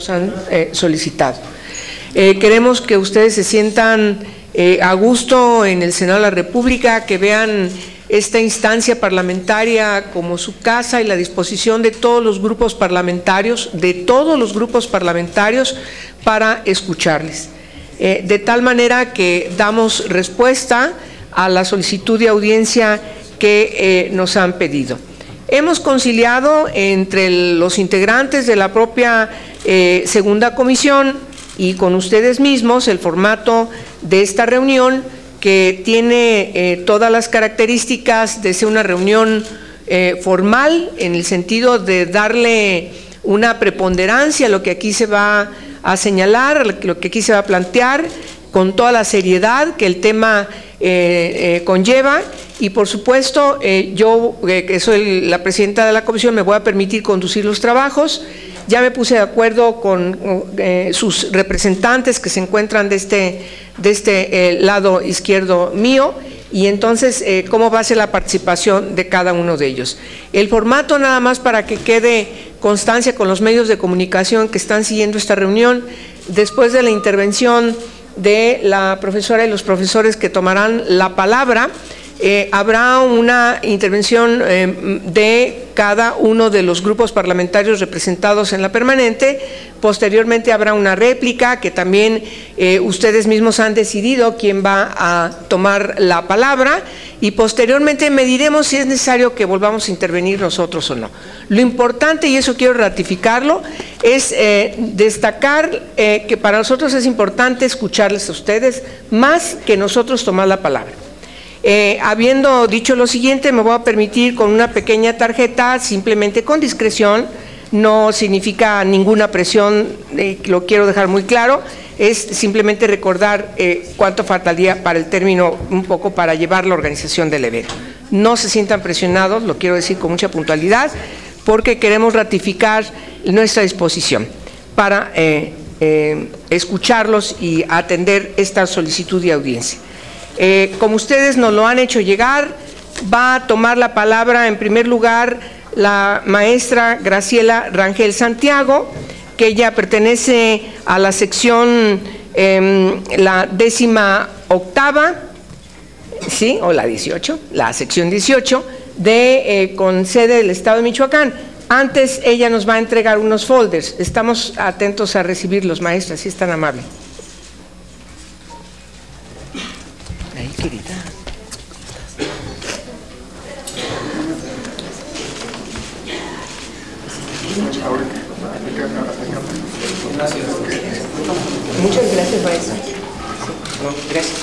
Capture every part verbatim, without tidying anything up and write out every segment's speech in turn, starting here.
nos han eh, solicitado. Eh, queremos que ustedes se sientan eh, a gusto en el Senado de la República, que vean esta instancia parlamentaria como su casa y la disposición de todos los grupos parlamentarios, de todos los grupos parlamentarios para escucharles. Eh, de tal manera que damos respuesta a la solicitud de audiencia que eh, nos han pedido. Hemos conciliado entre los integrantes de la propia eh, segunda comisión y con ustedes mismos el formato de esta reunión, que tiene eh, todas las características de ser una reunión eh, formal, en el sentido de darle una preponderancia a lo que aquí se va a señalar, lo que aquí se va a plantear, con toda la seriedad que el tema eh, eh, conlleva. Y por supuesto, eh, yo, eh, que soy la presidenta de la comisión, me voy a permitir conducir los trabajos. Ya me puse de acuerdo con eh, sus representantes que se encuentran de este, de este eh, lado izquierdo mío, y entonces eh, cómo va a ser la participación de cada uno de ellos. El formato, nada más para que quede constancia con los medios de comunicación que están siguiendo esta reunión: después de la intervención de la profesora y los profesores que tomarán la palabra, Eh, habrá una intervención eh, de cada uno de los grupos parlamentarios representados en la permanente. Posteriormente habrá una réplica que también eh, ustedes mismos han decidido quién va a tomar la palabra, y posteriormente mediremos si es necesario que volvamos a intervenir nosotros o no. Lo importante, y eso quiero ratificarlo, es eh, destacar eh, que para nosotros es importante escucharles a ustedes más que nosotros tomar la palabra. Eh, habiendo dicho lo siguiente, me voy a permitir con una pequeña tarjeta, simplemente con discreción, no significa ninguna presión, eh, lo quiero dejar muy claro, es simplemente recordar eh, cuánto faltaría para el término, un poco para llevar la organización del evento. No se sientan presionados, lo quiero decir con mucha puntualidad, porque queremos ratificar nuestra disposición para eh, eh, escucharlos y atender esta solicitud de audiencia. Eh, como ustedes nos lo han hecho llegar, va a tomar la palabra en primer lugar la maestra Graciela Rangel Santiago, que ella pertenece a la sección, eh, la décima octava, ¿sí? O la dieciocho, la sección dieciocho, de, eh, con sede del Estado de Michoacán. Antes ella nos va a entregar unos folders, estamos atentos a recibirlos, maestra, si es tan amable. Querida. Muchas gracias, maestra. Sí. No, gracias.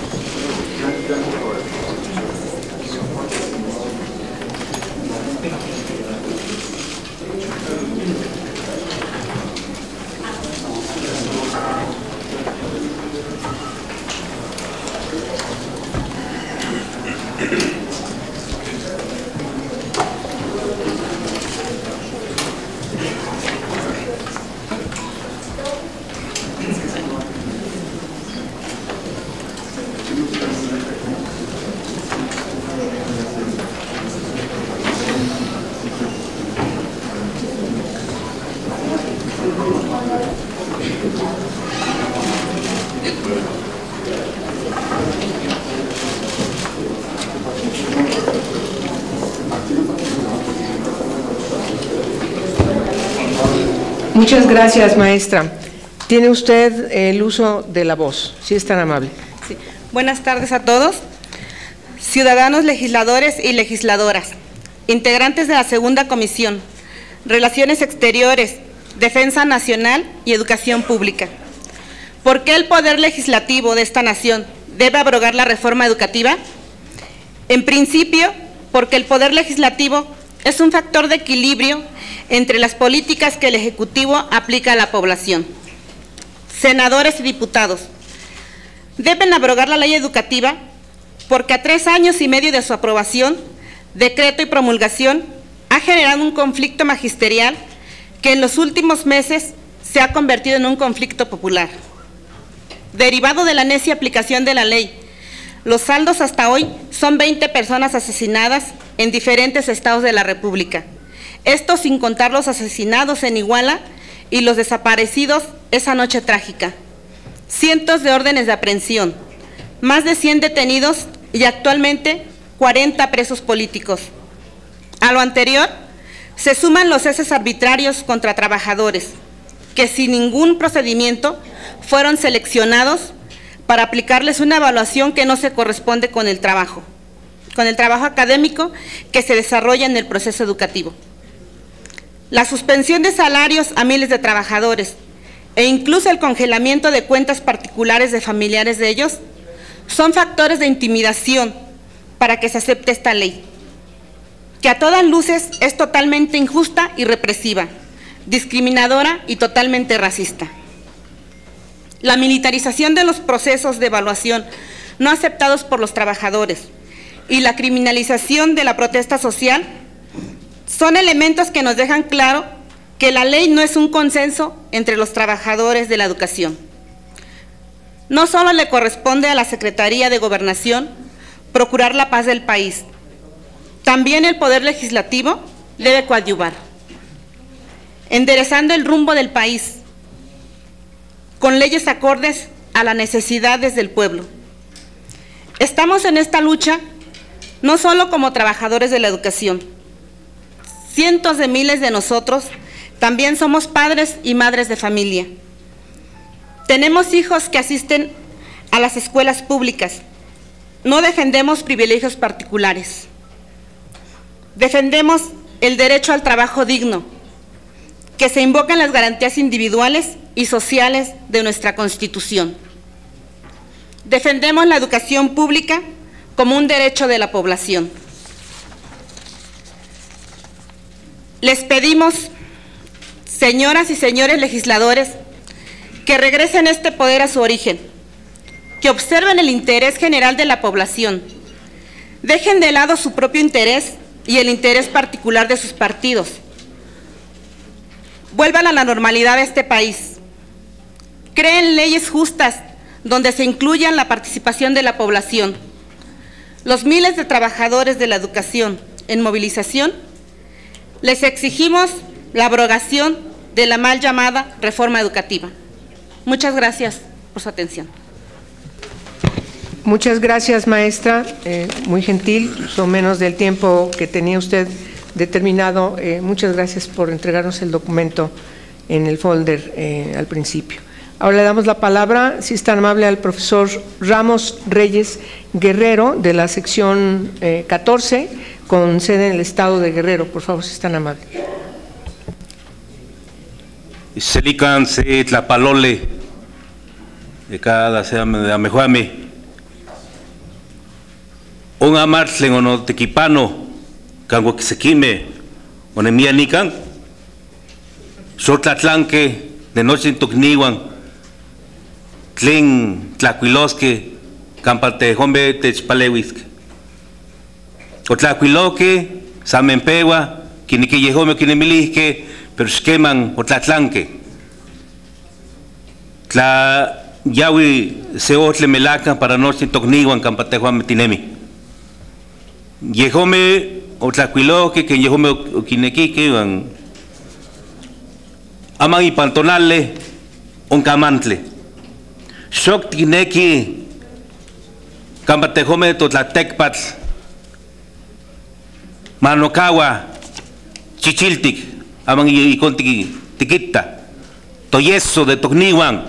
Muchas gracias, maestra. Tiene usted el uso de la voz, si es tan amable. Sí. Buenas tardes a todos. Ciudadanos, legisladores y legisladoras, integrantes de la segunda comisión, Relaciones Exteriores, Defensa Nacional y Educación Pública. ¿Por qué el poder legislativo de esta nación debe abrogar la reforma educativa? En principio, porque el poder legislativo es un factor de equilibrio entre las políticas que el Ejecutivo aplica a la población. Senadores y diputados deben abrogar la ley educativa porque a tres años y medio de su aprobación, decreto y promulgación ha generado un conflicto magisterial que en los últimos meses se ha convertido en un conflicto popular. Derivado de la necia aplicación de la ley, los saldos hasta hoy son veinte personas asesinadas en diferentes estados de la República. Esto sin contar los asesinados en Iguala y los desaparecidos esa noche trágica. Cientos de órdenes de aprehensión, más de cien detenidos y actualmente cuarenta presos políticos. A lo anterior, se suman los ceses arbitrarios contra trabajadores, que sin ningún procedimiento fueron seleccionados para aplicarles una evaluación que no se corresponde con el trabajo, con el trabajo académico que se desarrolla en el proceso educativo. La suspensión de salarios a miles de trabajadores e incluso el congelamiento de cuentas particulares de familiares de ellos son factores de intimidación para que se acepte esta ley, que a todas luces es totalmente injusta y represiva, discriminadora y totalmente racista. La militarización de los procesos de evaluación no aceptados por los trabajadores y la criminalización de la protesta social son elementos que nos dejan claro que la ley no es un consenso entre los trabajadores de la educación. No solo le corresponde a la Secretaría de Gobernación procurar la paz del país, también el Poder Legislativo debe coadyuvar, enderezando el rumbo del país con leyes acordes a las necesidades del pueblo. Estamos en esta lucha no solo como trabajadores de la educación. Cientos de miles de nosotros también somos padres y madres de familia. Tenemos hijos que asisten a las escuelas públicas. No defendemos privilegios particulares. Defendemos el derecho al trabajo digno, que se invoca en las garantías individuales y sociales de nuestra Constitución. Defendemos la educación pública como un derecho de la población. Les pedimos, señoras y señores legisladores, que regresen este poder a su origen, que observen el interés general de la población, dejen de lado su propio interés y el interés particular de sus partidos, vuelvan a la normalidad de este país, creen leyes justas donde se incluya la participación de la población. Los miles de trabajadores de la educación en movilización, les exigimos la abrogación de la mal llamada reforma educativa. Muchas gracias por su atención. Muchas gracias, maestra, eh, muy gentil, son menos del tiempo que tenía usted determinado. Eh, muchas gracias por entregarnos el documento en el folder eh, al principio. Ahora le damos la palabra, si es tan amable, al profesor Ramos Reyes Guerrero, de la sección eh, catorce, con sede en el estado de Guerrero. Por favor, si es tan amable. Selican se tlapalole de cada sea de amejuame un amartlen o no tequipano cango que se quime o ne mía nican sotlatlanque de noche en tocniwan tlen tlacuilosque campate hombe techpalewisque o tlacuiloque samenpewa quinique yehome quinemilisque pero esqueman o tlatlanque tla yawi se otle melaca para noche en tocniwan campate hombe tinemi yehome o tlacuiloque que yehome o quinequique van aman y pantonale un camantle shock tineki campatejome to tlatecpatl manocawa chichiltic aman y conti tiquita toyeso de tocniwan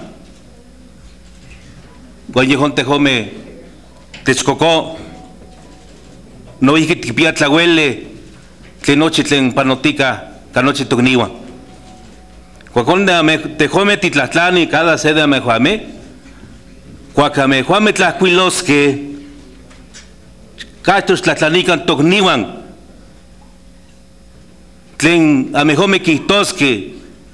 guayejón tejome techcocó no dije que pia tlahuele que noche tlen panotica canoche tocniwan cuaconde tejome titlatlani cada sede amejuame cuacamejuame tlacuilosque cachos tlatlanican tocniwan tlen amejome quitosque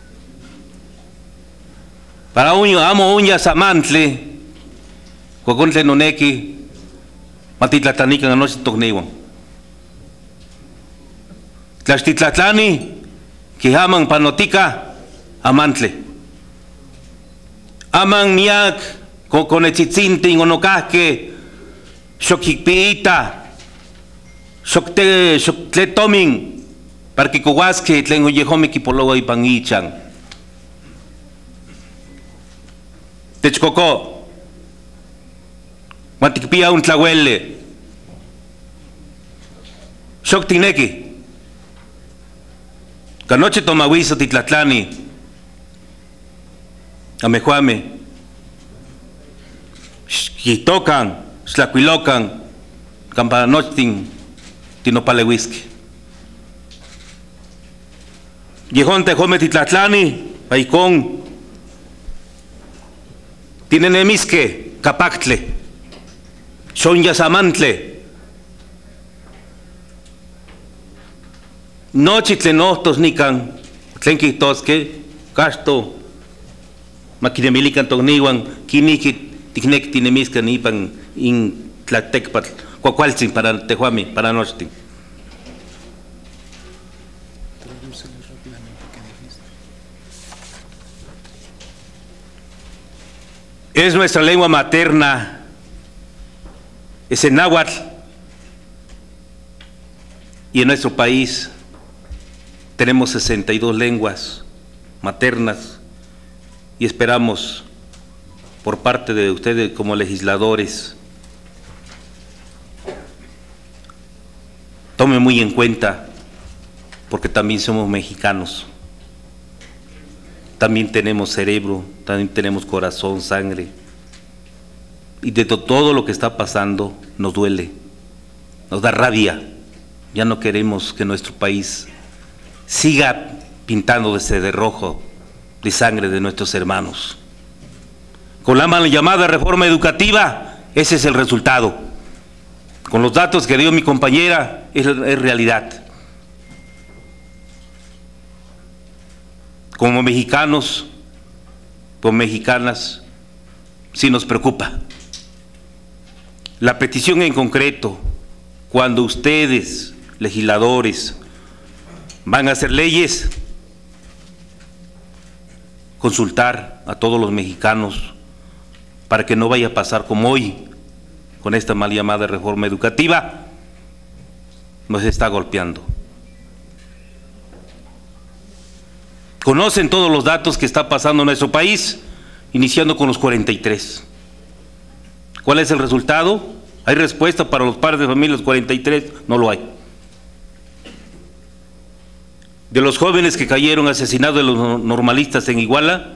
para uño amo uñas amantle cuacontle noneki matitlatlanican anoche tocniwan tlachtitlatlani que aman panotica amantle aman miak con conechitzintin o nocasque xokikpiita xokte xoktetomin para que cohuasque tlen oyejome kipolowa ipan ichan Techcoco, Guanticpia un tlahuele, Xoctineki, Canoche Tomahuizo Titlatlani, Amejuame, Xitocan, Xlacuilocan, Campanochtin, Tinopalehuisque. Yejón Tejome Titlatlani, Paicón, Tinenemisque, Capactle, Xonyasamantle, Nochitle Nostos Nican, Tlenquitosque, Casto, Maquinemilican Togniwan, Kiniki, Ticnec Tinemisca Nipan, in Tlatecpatl, Cuacualtzin para Tehuami, para Nochtin. Es nuestra lengua materna, es el náhuatl, y en nuestro país tenemos sesenta y dos lenguas maternas y esperamos por parte de ustedes como legisladores tomen muy en cuenta, porque también somos mexicanos. También tenemos cerebro, también tenemos corazón, sangre. Y de to todo lo que está pasando nos duele, nos da rabia. Ya no queremos que nuestro país siga pintándose de rojo, de sangre de nuestros hermanos. Con la mal llamada reforma educativa, ese es el resultado. Con los datos que dio mi compañera, es, es realidad. Como mexicanos, como mexicanas, sí nos preocupa. La petición en concreto, cuando ustedes, legisladores, van a hacer leyes, consultar a todos los mexicanos para que no vaya a pasar como hoy, con esta mal llamada reforma educativa, nos está golpeando. Conocen todos los datos que está pasando en nuestro país, iniciando con los cuarenta y tres. ¿Cuál es el resultado? ¿Hay respuesta para los padres de familia los cuarenta y tres? No lo hay. De los jóvenes que cayeron asesinados de los normalistas en Iguala,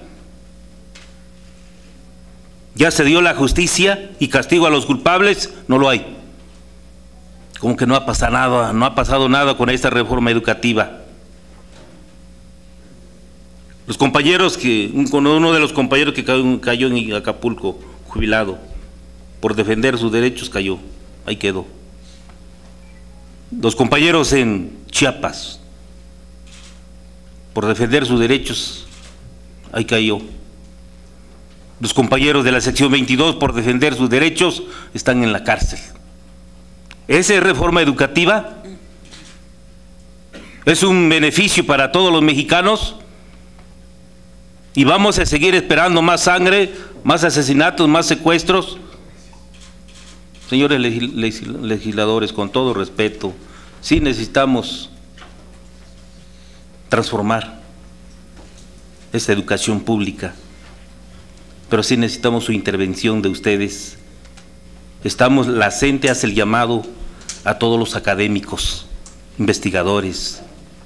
¿ya se dio la justicia y castigo a los culpables? No lo hay. Como que no ha pasado nada, no ha pasado nada con esta reforma educativa. Los compañeros que, uno de los compañeros que cayó en Acapulco, jubilado, por defender sus derechos cayó, ahí quedó. Los compañeros en Chiapas, por defender sus derechos, ahí cayó. Los compañeros de la sección veintidós, por defender sus derechos, están en la cárcel. ¿Esa es reforma educativa? ¿Es un beneficio para todos los mexicanos? ¿Y vamos a seguir esperando más sangre, más asesinatos, más secuestros? Señores legisladores, con todo respeto, sí necesitamos transformar esta educación pública, pero sí necesitamos su intervención de ustedes. Estamos, la C E N T E hace el llamado a todos los académicos, investigadores,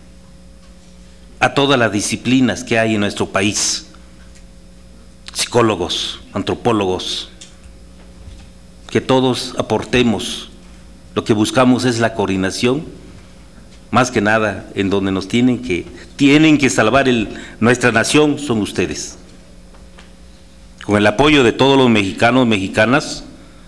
a todas las disciplinas que hay en nuestro país, psicólogos, antropólogos, que todos aportemos. Lo que buscamos es la coordinación, más que nada en donde nos tienen que, tienen que salvar el, nuestra nación, son ustedes. Con el apoyo de todos los mexicanos, mexicanas,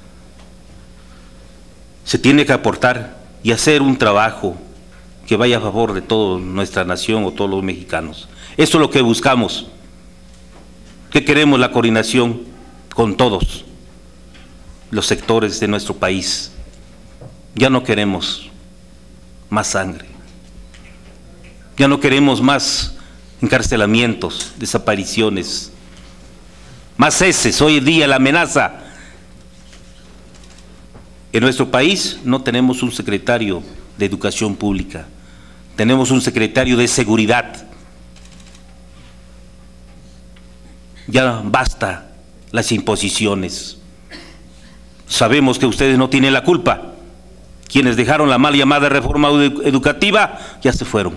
se tiene que aportar y hacer un trabajo que vaya a favor de toda nuestra nación o todos los mexicanos. Eso es lo que buscamos. ¿Qué queremos? La coordinación con todos los sectores de nuestro país. Ya no queremos más sangre. Ya no queremos más encarcelamientos, desapariciones, más ceses. Hoy en día la amenaza. En nuestro país no tenemos un secretario de Educación Pública, tenemos un secretario de Seguridad. Ya basta las imposiciones. Sabemos que ustedes no tienen la culpa. Quienes dejaron la mal llamada reforma educativa ya se fueron.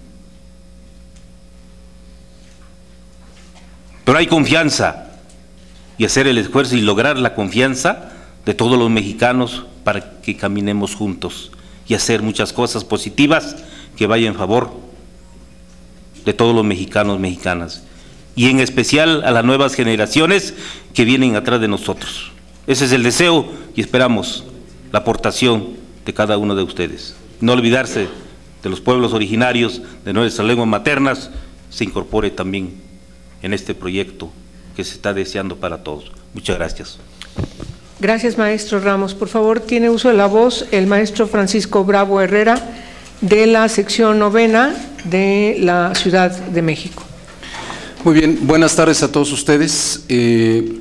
Pero hay confianza, y hacer el esfuerzo y lograr la confianza de todos los mexicanos para que caminemos juntos y hacer muchas cosas positivas que vayan en favor de todos los mexicanos, mexicanas, y en especial a las nuevas generaciones que vienen atrás de nosotros. Ese es el deseo y esperamos la aportación de cada uno de ustedes. No olvidarse de los pueblos originarios, de nuestras lenguas maternas, se incorpore también en este proyecto que se está deseando para todos. Muchas gracias. Gracias, maestro Ramos. Por favor, tiene uso de la voz el maestro Francisco Bravo Herrera, de la sección novena de la Ciudad de México. Muy bien, buenas tardes a todos ustedes. Eh,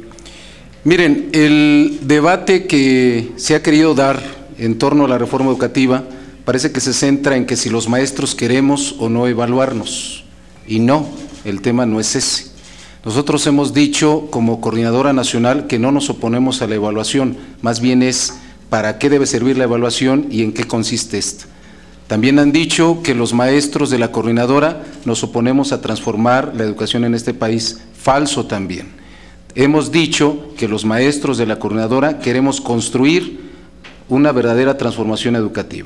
miren, el debate que se ha querido dar en torno a la reforma educativa parece que se centra en que si los maestros queremos o no evaluarnos, y no, el tema no es ese. Nosotros hemos dicho como Coordinadora Nacional que no nos oponemos a la evaluación, más bien es para qué debe servir la evaluación y en qué consiste esta. También han dicho que los maestros de la coordinadora nos oponemos a transformar la educación en este país. Falso también. Hemos dicho que los maestros de la coordinadora queremos construir una verdadera transformación educativa.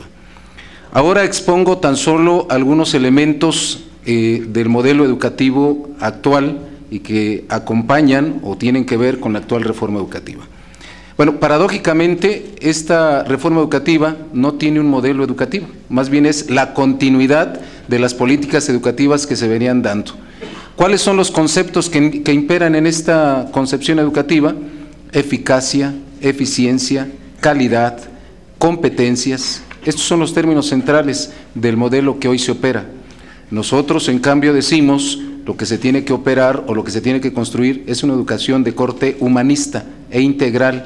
Ahora expongo tan solo algunos elementos eh, del modelo educativo actual y que acompañan o tienen que ver con la actual reforma educativa. Bueno, paradójicamente, esta reforma educativa no tiene un modelo educativo, más bien es la continuidad de las políticas educativas que se venían dando. ¿Cuáles son los conceptos que, que imperan en esta concepción educativa? Eficacia, eficiencia, calidad, competencias. Estos son los términos centrales del modelo que hoy se opera. Nosotros, en cambio, decimos lo que se tiene que operar o lo que se tiene que construir es una educación de corte humanista e integral,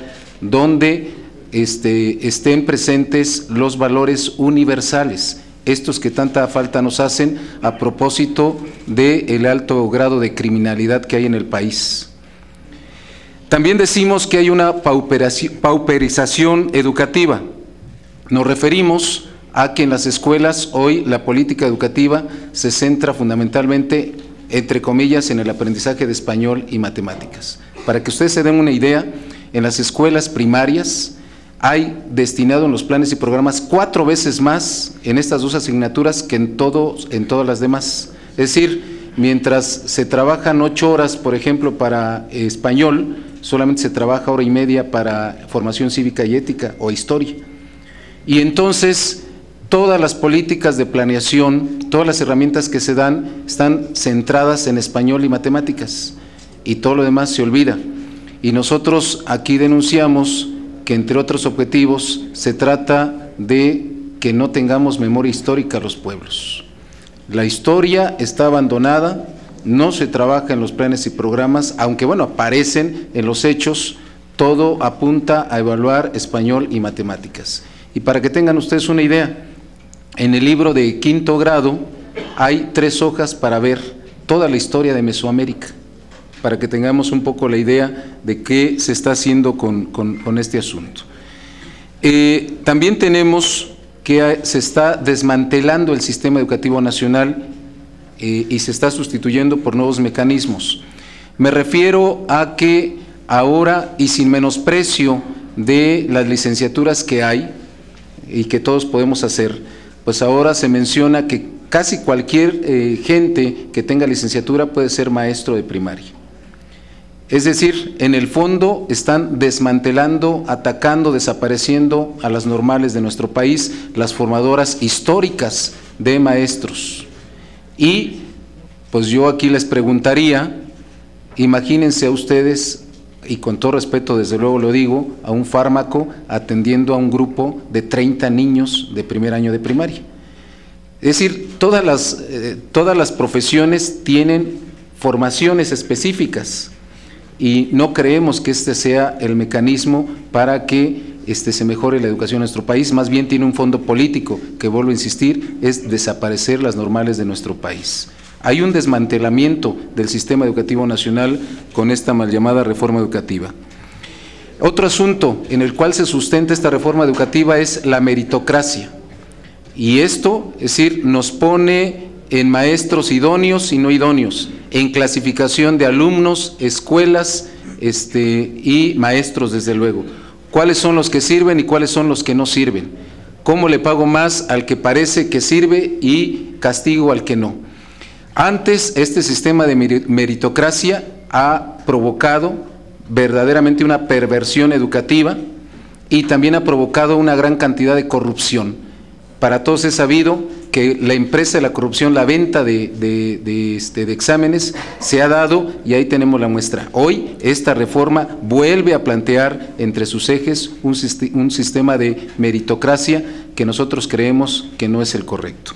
donde este, estén presentes los valores universales, estos que tanta falta nos hacen a propósito del alto grado de criminalidad que hay en el país. También decimos que hay una pauperización educativa. Nos referimos a que en las escuelas hoy la política educativa se centra fundamentalmente, entre comillas, en el aprendizaje de español y matemáticas. Para que ustedes se den una idea, en las escuelas primarias hay destinado en los planes y programas cuatro veces más en estas dos asignaturas que en, todo, en todas las demás. Es decir, mientras se trabajan ocho horas, por ejemplo, para español, solamente se trabaja hora y media para formación cívica y ética o historia. Y entonces, todas las políticas de planeación, todas las herramientas que se dan están centradas en español y matemáticas, y todo lo demás se olvida. Y nosotros aquí denunciamos que, entre otros objetivos, se trata de que no tengamos memoria histórica los pueblos. La historia está abandonada, no se trabaja en los planes y programas, aunque bueno, aparecen en los hechos, todo apunta a evaluar español y matemáticas. Y para que tengan ustedes una idea, en el libro de quinto grado hay tres hojas para ver toda la historia de Mesoamérica, para que tengamos un poco la idea de qué se está haciendo con, con, con este asunto. Eh, también tenemos que se está desmantelando el sistema educativo nacional eh, y se está sustituyendo por nuevos mecanismos. Me refiero a que ahora, y sin menosprecio de las licenciaturas que hay y que todos podemos hacer, pues ahora se menciona que casi cualquier eh, gente que tenga licenciatura puede ser maestro de primaria. Es decir, en el fondo están desmantelando, atacando, desapareciendo a las normales de nuestro país, las formadoras históricas de maestros. Y pues yo aquí les preguntaría, imagínense a ustedes, y con todo respeto desde luego lo digo, a un fármaco atendiendo a un grupo de treinta niños de primer año de primaria. Es decir, todas las, eh, todas las profesiones tienen formaciones específicas y no creemos que este sea el mecanismo para que este, se mejore la educación en nuestro país, más bien tiene un fondo político que, vuelvo a insistir, es desaparecer las normales de nuestro país. Hay un desmantelamiento del sistema educativo nacional con esta mal llamada reforma educativa. Otro asunto en el cual se sustenta esta reforma educativa es la meritocracia. Y esto, es decir, nos pone en maestros idóneos y no idóneos, en clasificación de alumnos, escuelas este, y maestros, desde luego. ¿Cuáles son los que sirven y cuáles son los que no sirven? ¿Cómo le pago más al que parece que sirve y castigo al que no? Antes, este sistema de meritocracia ha provocado verdaderamente una perversión educativa y también ha provocado una gran cantidad de corrupción. Para todos es sabido que la empresa de la corrupción, la venta de, de, de, este, de exámenes, se ha dado y ahí tenemos la muestra. Hoy esta reforma vuelve a plantear entre sus ejes un, un sistema de meritocracia que nosotros creemos que no es el correcto.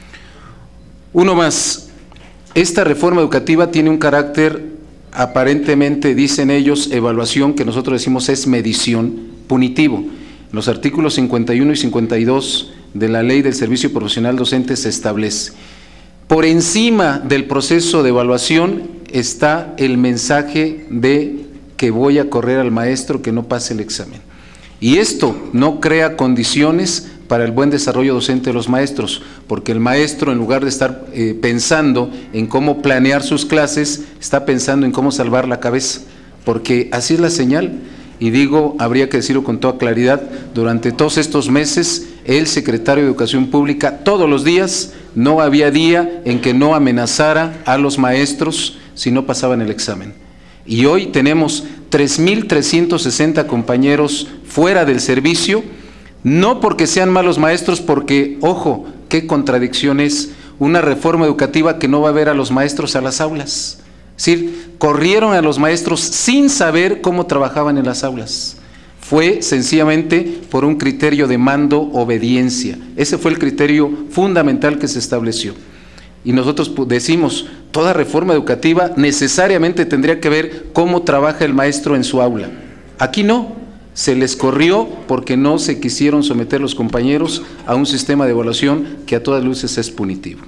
Uno más, esta reforma educativa tiene un carácter aparentemente, dicen ellos, evaluación, que nosotros decimos es medición, punitivo. En los artículos cincuenta y uno y cincuenta y dos de la Ley del Servicio Profesional Docente se establece. Por encima del proceso de evaluación está el mensaje de que voy a correr al maestro que no pase el examen. Y esto no crea condiciones para el buen desarrollo docente de los maestros, porque el maestro, en lugar de estar eh, pensando en cómo planear sus clases, está pensando en cómo salvar la cabeza, porque así es la señal. Y digo, habría que decirlo con toda claridad, durante todos estos meses, el secretario de Educación Pública, todos los días, no había día en que no amenazara a los maestros si no pasaban el examen. Y hoy tenemos tres mil trescientos sesenta compañeros fuera del servicio, no porque sean malos maestros, porque, ojo, qué contradicción es una reforma educativa que no va a ver a los maestros a las aulas. Es decir, corrieron a los maestros sin saber cómo trabajaban en las aulas. Fue sencillamente por un criterio de mando-obediencia. Ese fue el criterio fundamental que se estableció. Y nosotros decimos, toda reforma educativa necesariamente tendría que ver cómo trabaja el maestro en su aula. Aquí no. Se les corrió porque no se quisieron someter los compañeros a un sistema de evaluación que a todas luces es punitivo.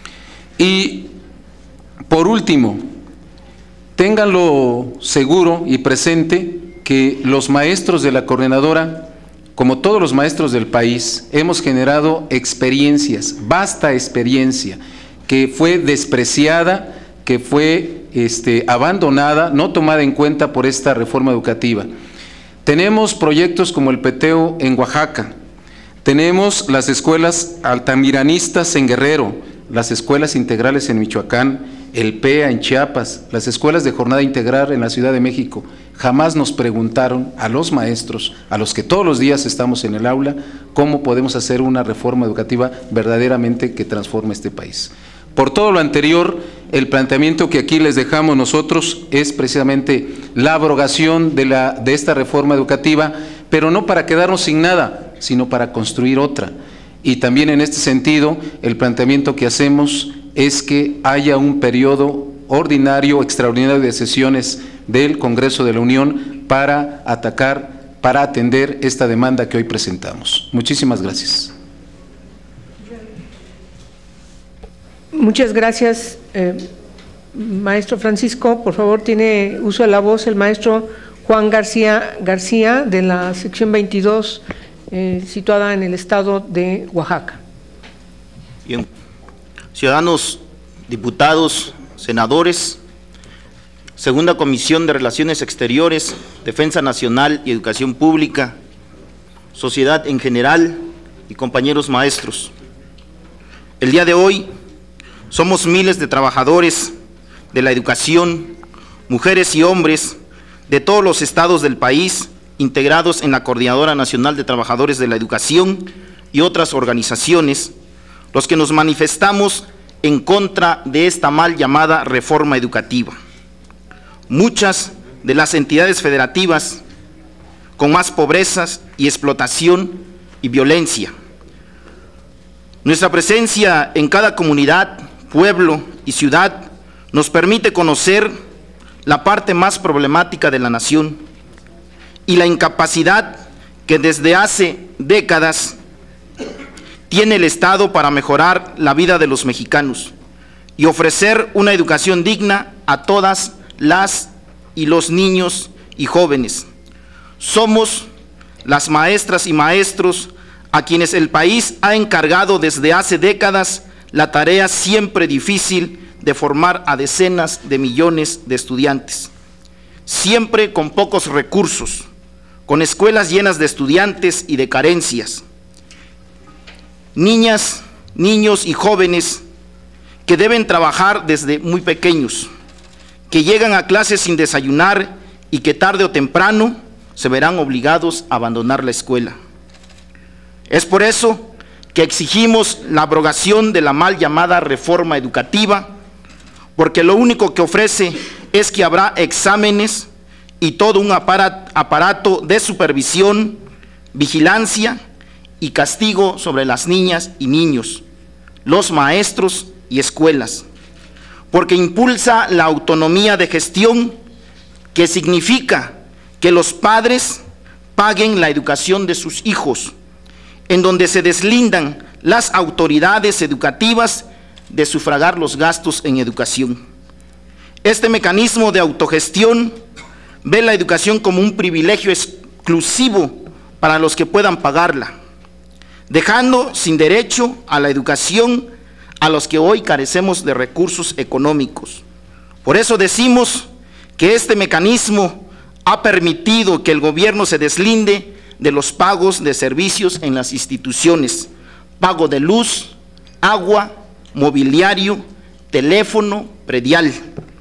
Y por último, ténganlo seguro y presente que los maestros de la coordinadora, como todos los maestros del país, hemos generado experiencias, vasta experiencia, que fue despreciada, que fue este, abandonada, no tomada en cuenta por esta reforma educativa. Tenemos proyectos como el Peteo en Oaxaca, tenemos las escuelas altamiranistas en Guerrero, las escuelas integrales en Michoacán, el P E A en Chiapas, las escuelas de jornada integral en la Ciudad de México. Jamás nos preguntaron a los maestros, a los que todos los días estamos en el aula, cómo podemos hacer una reforma educativa verdaderamente que transforme este país. Por todo lo anterior, el planteamiento que aquí les dejamos nosotros es precisamente la abrogación de, la, de esta reforma educativa, pero no para quedarnos sin nada, sino para construir otra. Y también en este sentido, el planteamiento que hacemos es que haya un periodo ordinario, extraordinario de sesiones del Congreso de la Unión para atacar, para atender esta demanda que hoy presentamos. Muchísimas gracias. Muchas gracias, eh, maestro Francisco. Por favor, tiene uso de la voz el maestro Juan García García, de la sección veintidós, eh, situada en el estado de Oaxaca. Bien. Ciudadanos, diputados, senadores, Segunda Comisión de Relaciones Exteriores, Defensa Nacional y Educación Pública, sociedad en general y compañeros maestros. El día de hoy somos miles de trabajadores de la educación, mujeres y hombres de todos los estados del país, integrados en la Coordinadora Nacional de Trabajadores de la Educación y otras organizaciones, los que nos manifestamos en contra de esta mal llamada reforma educativa. Muchas de las entidades federativas con más pobrezas y explotación y violencia. Nuestra presencia en cada comunidad, pueblo y ciudad nos permite conocer la parte más problemática de la nación y la incapacidad que desde hace décadas tiene el Estado para mejorar la vida de los mexicanos y ofrecer una educación digna a todas las y los niños y jóvenes. Somos las maestras y maestros a quienes el país ha encargado desde hace décadas la tarea siempre difícil de formar a decenas de millones de estudiantes, siempre con pocos recursos, con escuelas llenas de estudiantes y de carencias. Niñas, niños y jóvenes que deben trabajar desde muy pequeños, que llegan a clases sin desayunar y que tarde o temprano se verán obligados a abandonar la escuela. Es por eso que exigimos la abrogación de la mal llamada reforma educativa, porque lo único que ofrece es que habrá exámenes y todo un aparato de supervisión, vigilancia y castigo sobre las niñas y niños, los maestros y escuelas, porque impulsa la autonomía de gestión, que significa que los padres paguen la educación de sus hijos, en donde se deslindan las autoridades educativas de sufragar los gastos en educación. Este mecanismo de autogestión ve la educación como un privilegio exclusivo para los que puedan pagarla, dejando sin derecho a la educación a los que hoy carecemos de recursos económicos. Por eso decimos que este mecanismo ha permitido que el gobierno se deslinde de los pagos de servicios en las instituciones, pago de luz, agua, mobiliario, teléfono, predial.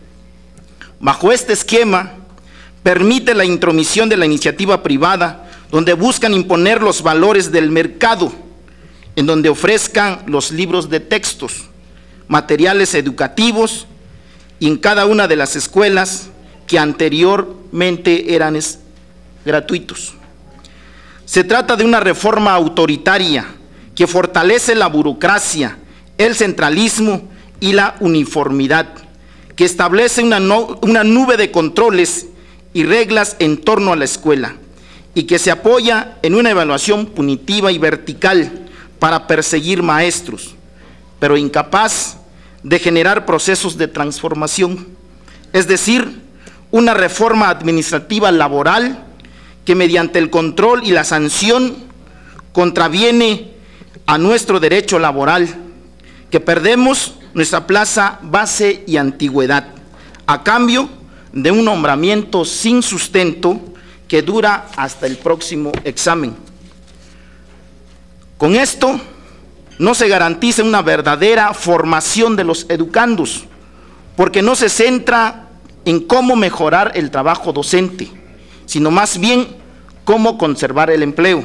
Bajo este esquema, permite la intromisión de la iniciativa privada, donde buscan imponer los valores del mercado, en donde ofrezcan los libros de textos, materiales educativos, y en cada una de las escuelas que anteriormente eran gratuitos. Se trata de una reforma autoritaria que fortalece la burocracia, el centralismo y la uniformidad, que establece una, no, una nube de controles y reglas en torno a la escuela, y que se apoya en una evaluación punitiva y vertical para perseguir maestros, pero incapaz de generar procesos de transformación, es decir, una reforma administrativa laboral que mediante el control y la sanción contraviene a nuestro derecho laboral, que perdemos nuestra plaza base y antigüedad, a cambio de un nombramiento sin sustento que dura hasta el próximo examen. Con esto no se garantiza una verdadera formación de los educandos, porque no se centra en cómo mejorar el trabajo docente, sino más bien cómo conservar el empleo.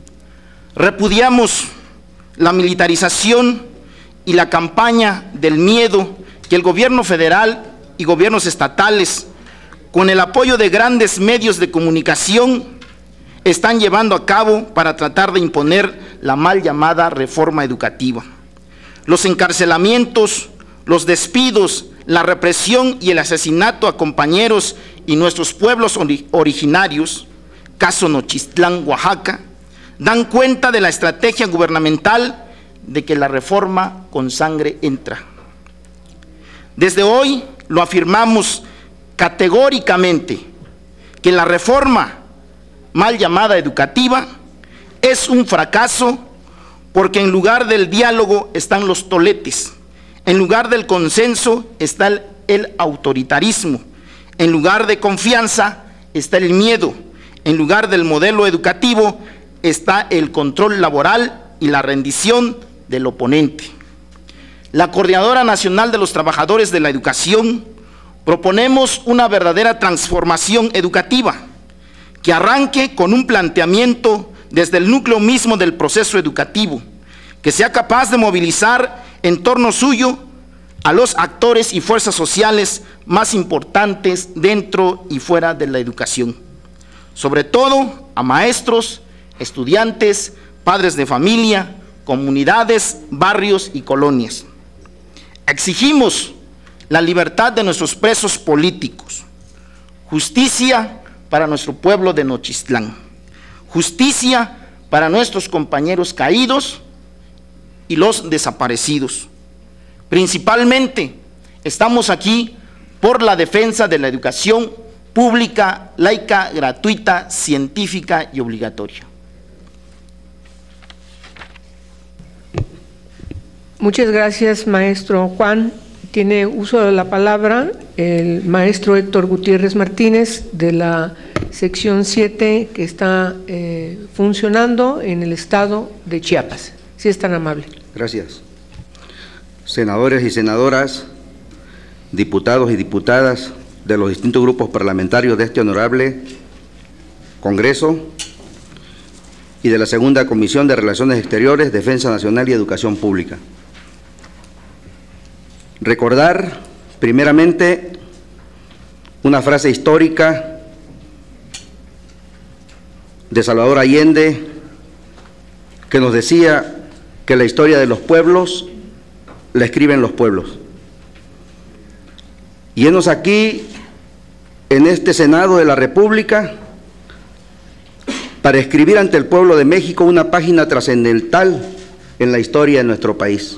Repudiamos la militarización y la campaña del miedo que el gobierno federal y gobiernos estatales, con el apoyo de grandes medios de comunicación, están llevando a cabo para tratar de imponer la mal llamada reforma educativa. Los encarcelamientos, los despidos, la represión y el asesinato a compañeros y nuestros pueblos originarios, caso Nochistlán, Oaxaca, dan cuenta de la estrategia gubernamental de que la reforma con sangre entra. Desde hoy lo afirmamos categóricamente, que la reforma mal llamada educativa es un fracaso, porque en lugar del diálogo están los toletes, en lugar del consenso está el, el autoritarismo, en lugar de confianza está el miedo, en lugar del modelo educativo está el control laboral y la rendición del oponente. La Coordinadora Nacional de los Trabajadores de la Educación proponemos una verdadera transformación educativa que arranque con un planteamiento desde el núcleo mismo del proceso educativo, que sea capaz de movilizar en torno suyo a los actores y fuerzas sociales más importantes dentro y fuera de la educación, sobre todo a maestros, estudiantes, padres de familia, comunidades, barrios y colonias. Exigimos la libertad de nuestros presos políticos, justicia para nuestro pueblo de Nochistlán, justicia para nuestros compañeros caídos y los desaparecidos, principalmente estamos aquí por la defensa de la educación pública, laica, gratuita, científica y obligatoria. Muchas gracias, maestro Juan. Tiene uso de la palabra el maestro Héctor Gutiérrez Martínez, de la sección siete, que está eh, funcionando en el estado de Chiapas. Si es tan amable. Gracias. Senadores y senadoras, diputados y diputadas de los distintos grupos parlamentarios de este honorable Congreso y de la Segunda Comisión de Relaciones Exteriores, Defensa Nacional y Educación Pública. Recordar, primeramente, una frase histórica de Salvador Allende, que nos decía que la historia de los pueblos la escriben los pueblos. Y henos aquí, en este Senado de la República, para escribir ante el pueblo de México una página trascendental en la historia de nuestro país.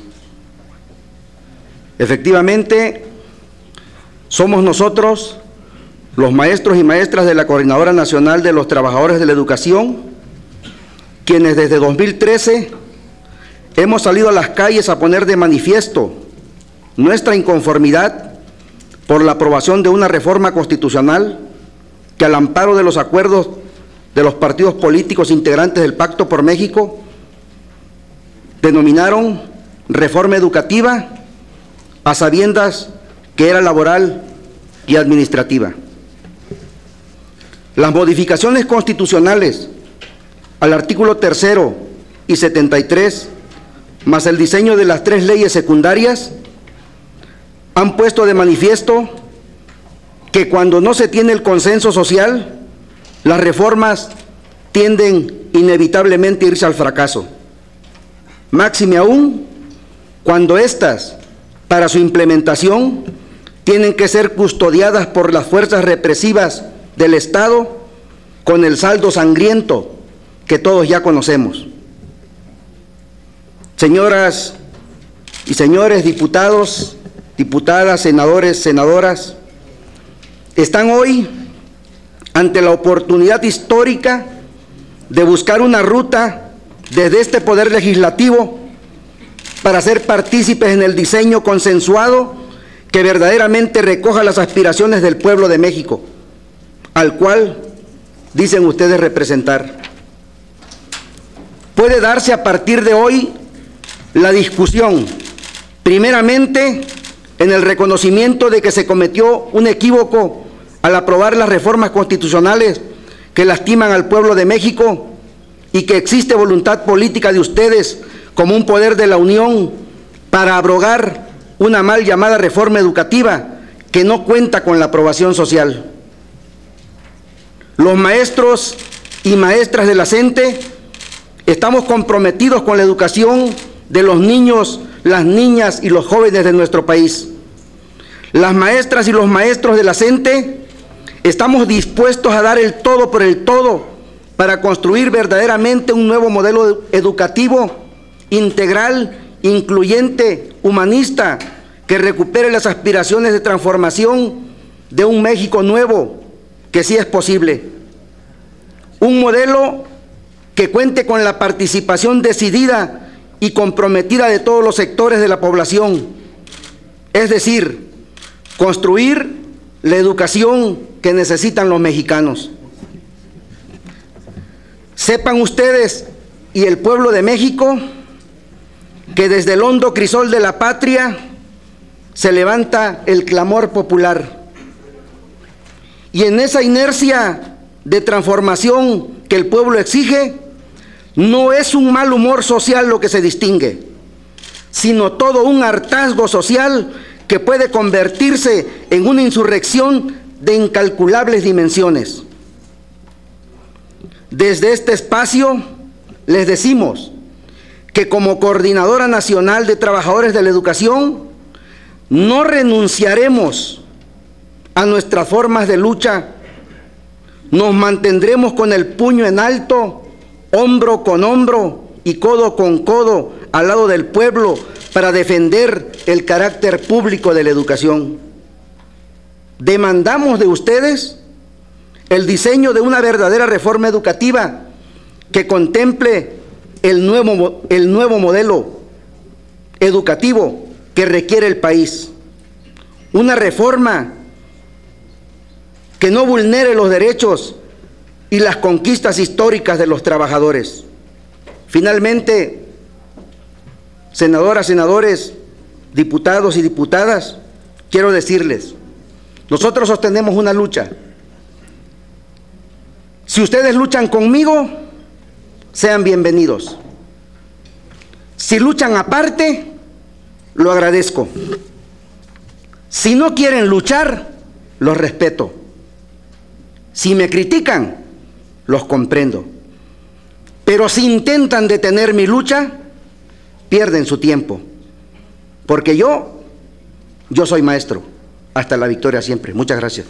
Efectivamente, somos nosotros, los maestros y maestras de la Coordinadora Nacional de los Trabajadores de la Educación, quienes desde dos mil trece hemos salido a las calles a poner de manifiesto nuestra inconformidad por la aprobación de una reforma constitucional que, al amparo de los acuerdos de los partidos políticos integrantes del Pacto por México, denominaron reforma educativa, a sabiendas que era laboral y administrativa. Las modificaciones constitucionales al artículo tercero y setenta y tres, más el diseño de las tres leyes secundarias, han puesto de manifiesto que cuando no se tiene el consenso social, las reformas tienden inevitablemente a irse al fracaso. Máxime aún cuando éstas, para su implementación, tienen que ser custodiadas por las fuerzas represivas del Estado, con el saldo sangriento que todos ya conocemos. Señoras y señores diputados, diputadas, senadores, senadoras, están hoy ante la oportunidad histórica de buscar una ruta desde este Poder Legislativo para ser partícipes en el diseño consensuado que verdaderamente recoja las aspiraciones del pueblo de México, al cual dicen ustedes representar. Puede darse a partir de hoy la discusión, primeramente en el reconocimiento de que se cometió un equívoco al aprobar las reformas constitucionales que lastiman al pueblo de México y que existe voluntad política de ustedes como un poder de la Unión para abrogar una mal llamada reforma educativa que no cuenta con la aprobación social. Los maestros y maestras de la C E N T E estamos comprometidos con la educación de los niños, las niñas y los jóvenes de nuestro país. Las maestras y los maestros de la C E N T E estamos dispuestos a dar el todo por el todo para construir verdaderamente un nuevo modelo educativo integral, incluyente, humanista, que recupere las aspiraciones de transformación de un México nuevo, que sí es posible. Un modelo que cuente con la participación decidida y comprometida de todos los sectores de la población, es decir, construir la educación que necesitan los mexicanos. Sepan ustedes y el pueblo de México que desde el hondo crisol de la patria se levanta el clamor popular. Y en esa inercia de transformación que el pueblo exige, no es un mal humor social lo que se distingue, sino todo un hartazgo social que puede convertirse en una insurrección de incalculables dimensiones. Desde este espacio les decimos que como Coordinadora Nacional de Trabajadores de la Educación no renunciaremos a nuestras formas de lucha, nos mantendremos con el puño en alto, hombro con hombro y codo con codo al lado del pueblo para defender el carácter público de la educación. Demandamos de ustedes el diseño de una verdadera reforma educativa que contemple el nuevo, el nuevo modelo educativo que requiere el país. Una reforma que no vulnere los derechos y las conquistas históricas de los trabajadores. Finalmente, senadoras, senadores, diputados y diputadas, quiero decirles, nosotros sostenemos una lucha. Si ustedes luchan conmigo, sean bienvenidos. Si luchan aparte, lo agradezco. Si no quieren luchar, los respeto. Si me critican, los comprendo. Pero si intentan detener mi lucha, pierden su tiempo. Porque yo, yo soy maestro. Hasta la victoria siempre. Muchas gracias.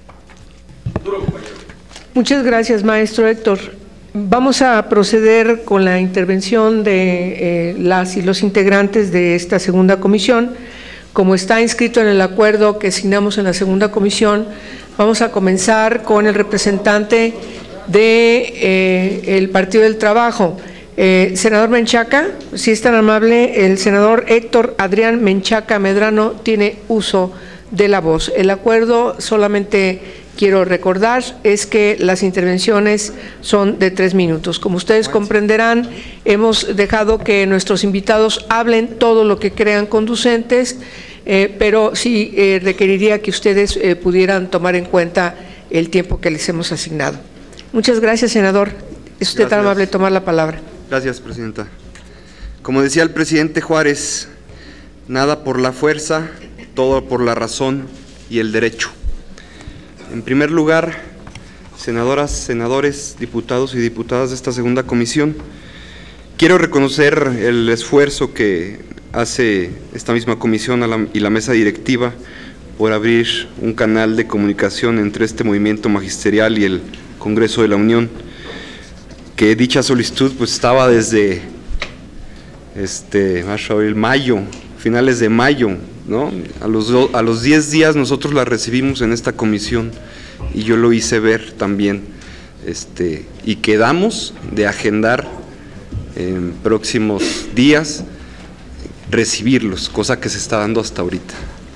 Muchas gracias, maestro Héctor. Vamos a proceder con la intervención de eh, las y los integrantes de esta segunda comisión. Como está inscrito en el acuerdo que signamos en la segunda comisión, vamos a comenzar con el representante de eh, el Partido del Trabajo. Eh, senador Menchaca, si es tan amable, el senador Héctor Adrián Menchaca Medrano tiene uso de la voz. El acuerdo, solamente quiero recordar, es que las intervenciones son de tres minutos. Como ustedes comprenderán, hemos dejado que nuestros invitados hablen todo lo que crean conducentes, eh, pero sí eh, requeriría que ustedes eh, pudieran tomar en cuenta el tiempo que les hemos asignado. Muchas gracias, senador. Es usted tan amable de tomar la palabra. Gracias, presidenta. Como decía el presidente Juárez, nada por la fuerza, todo por la razón y el derecho. En primer lugar, senadoras, senadores, diputados y diputadas de esta segunda comisión, quiero reconocer el esfuerzo que hace esta misma comisión y la mesa directiva por abrir un canal de comunicación entre este movimiento magisterial y el Congreso de la Unión, que dicha solicitud pues estaba desde este, el mayo, finales de mayo, ¿no? A los, do, a los diez días nosotros la recibimos en esta comisión y yo lo hice ver también, este, y quedamos de agendar en próximos días recibirlos, cosa que se está dando hasta ahorita.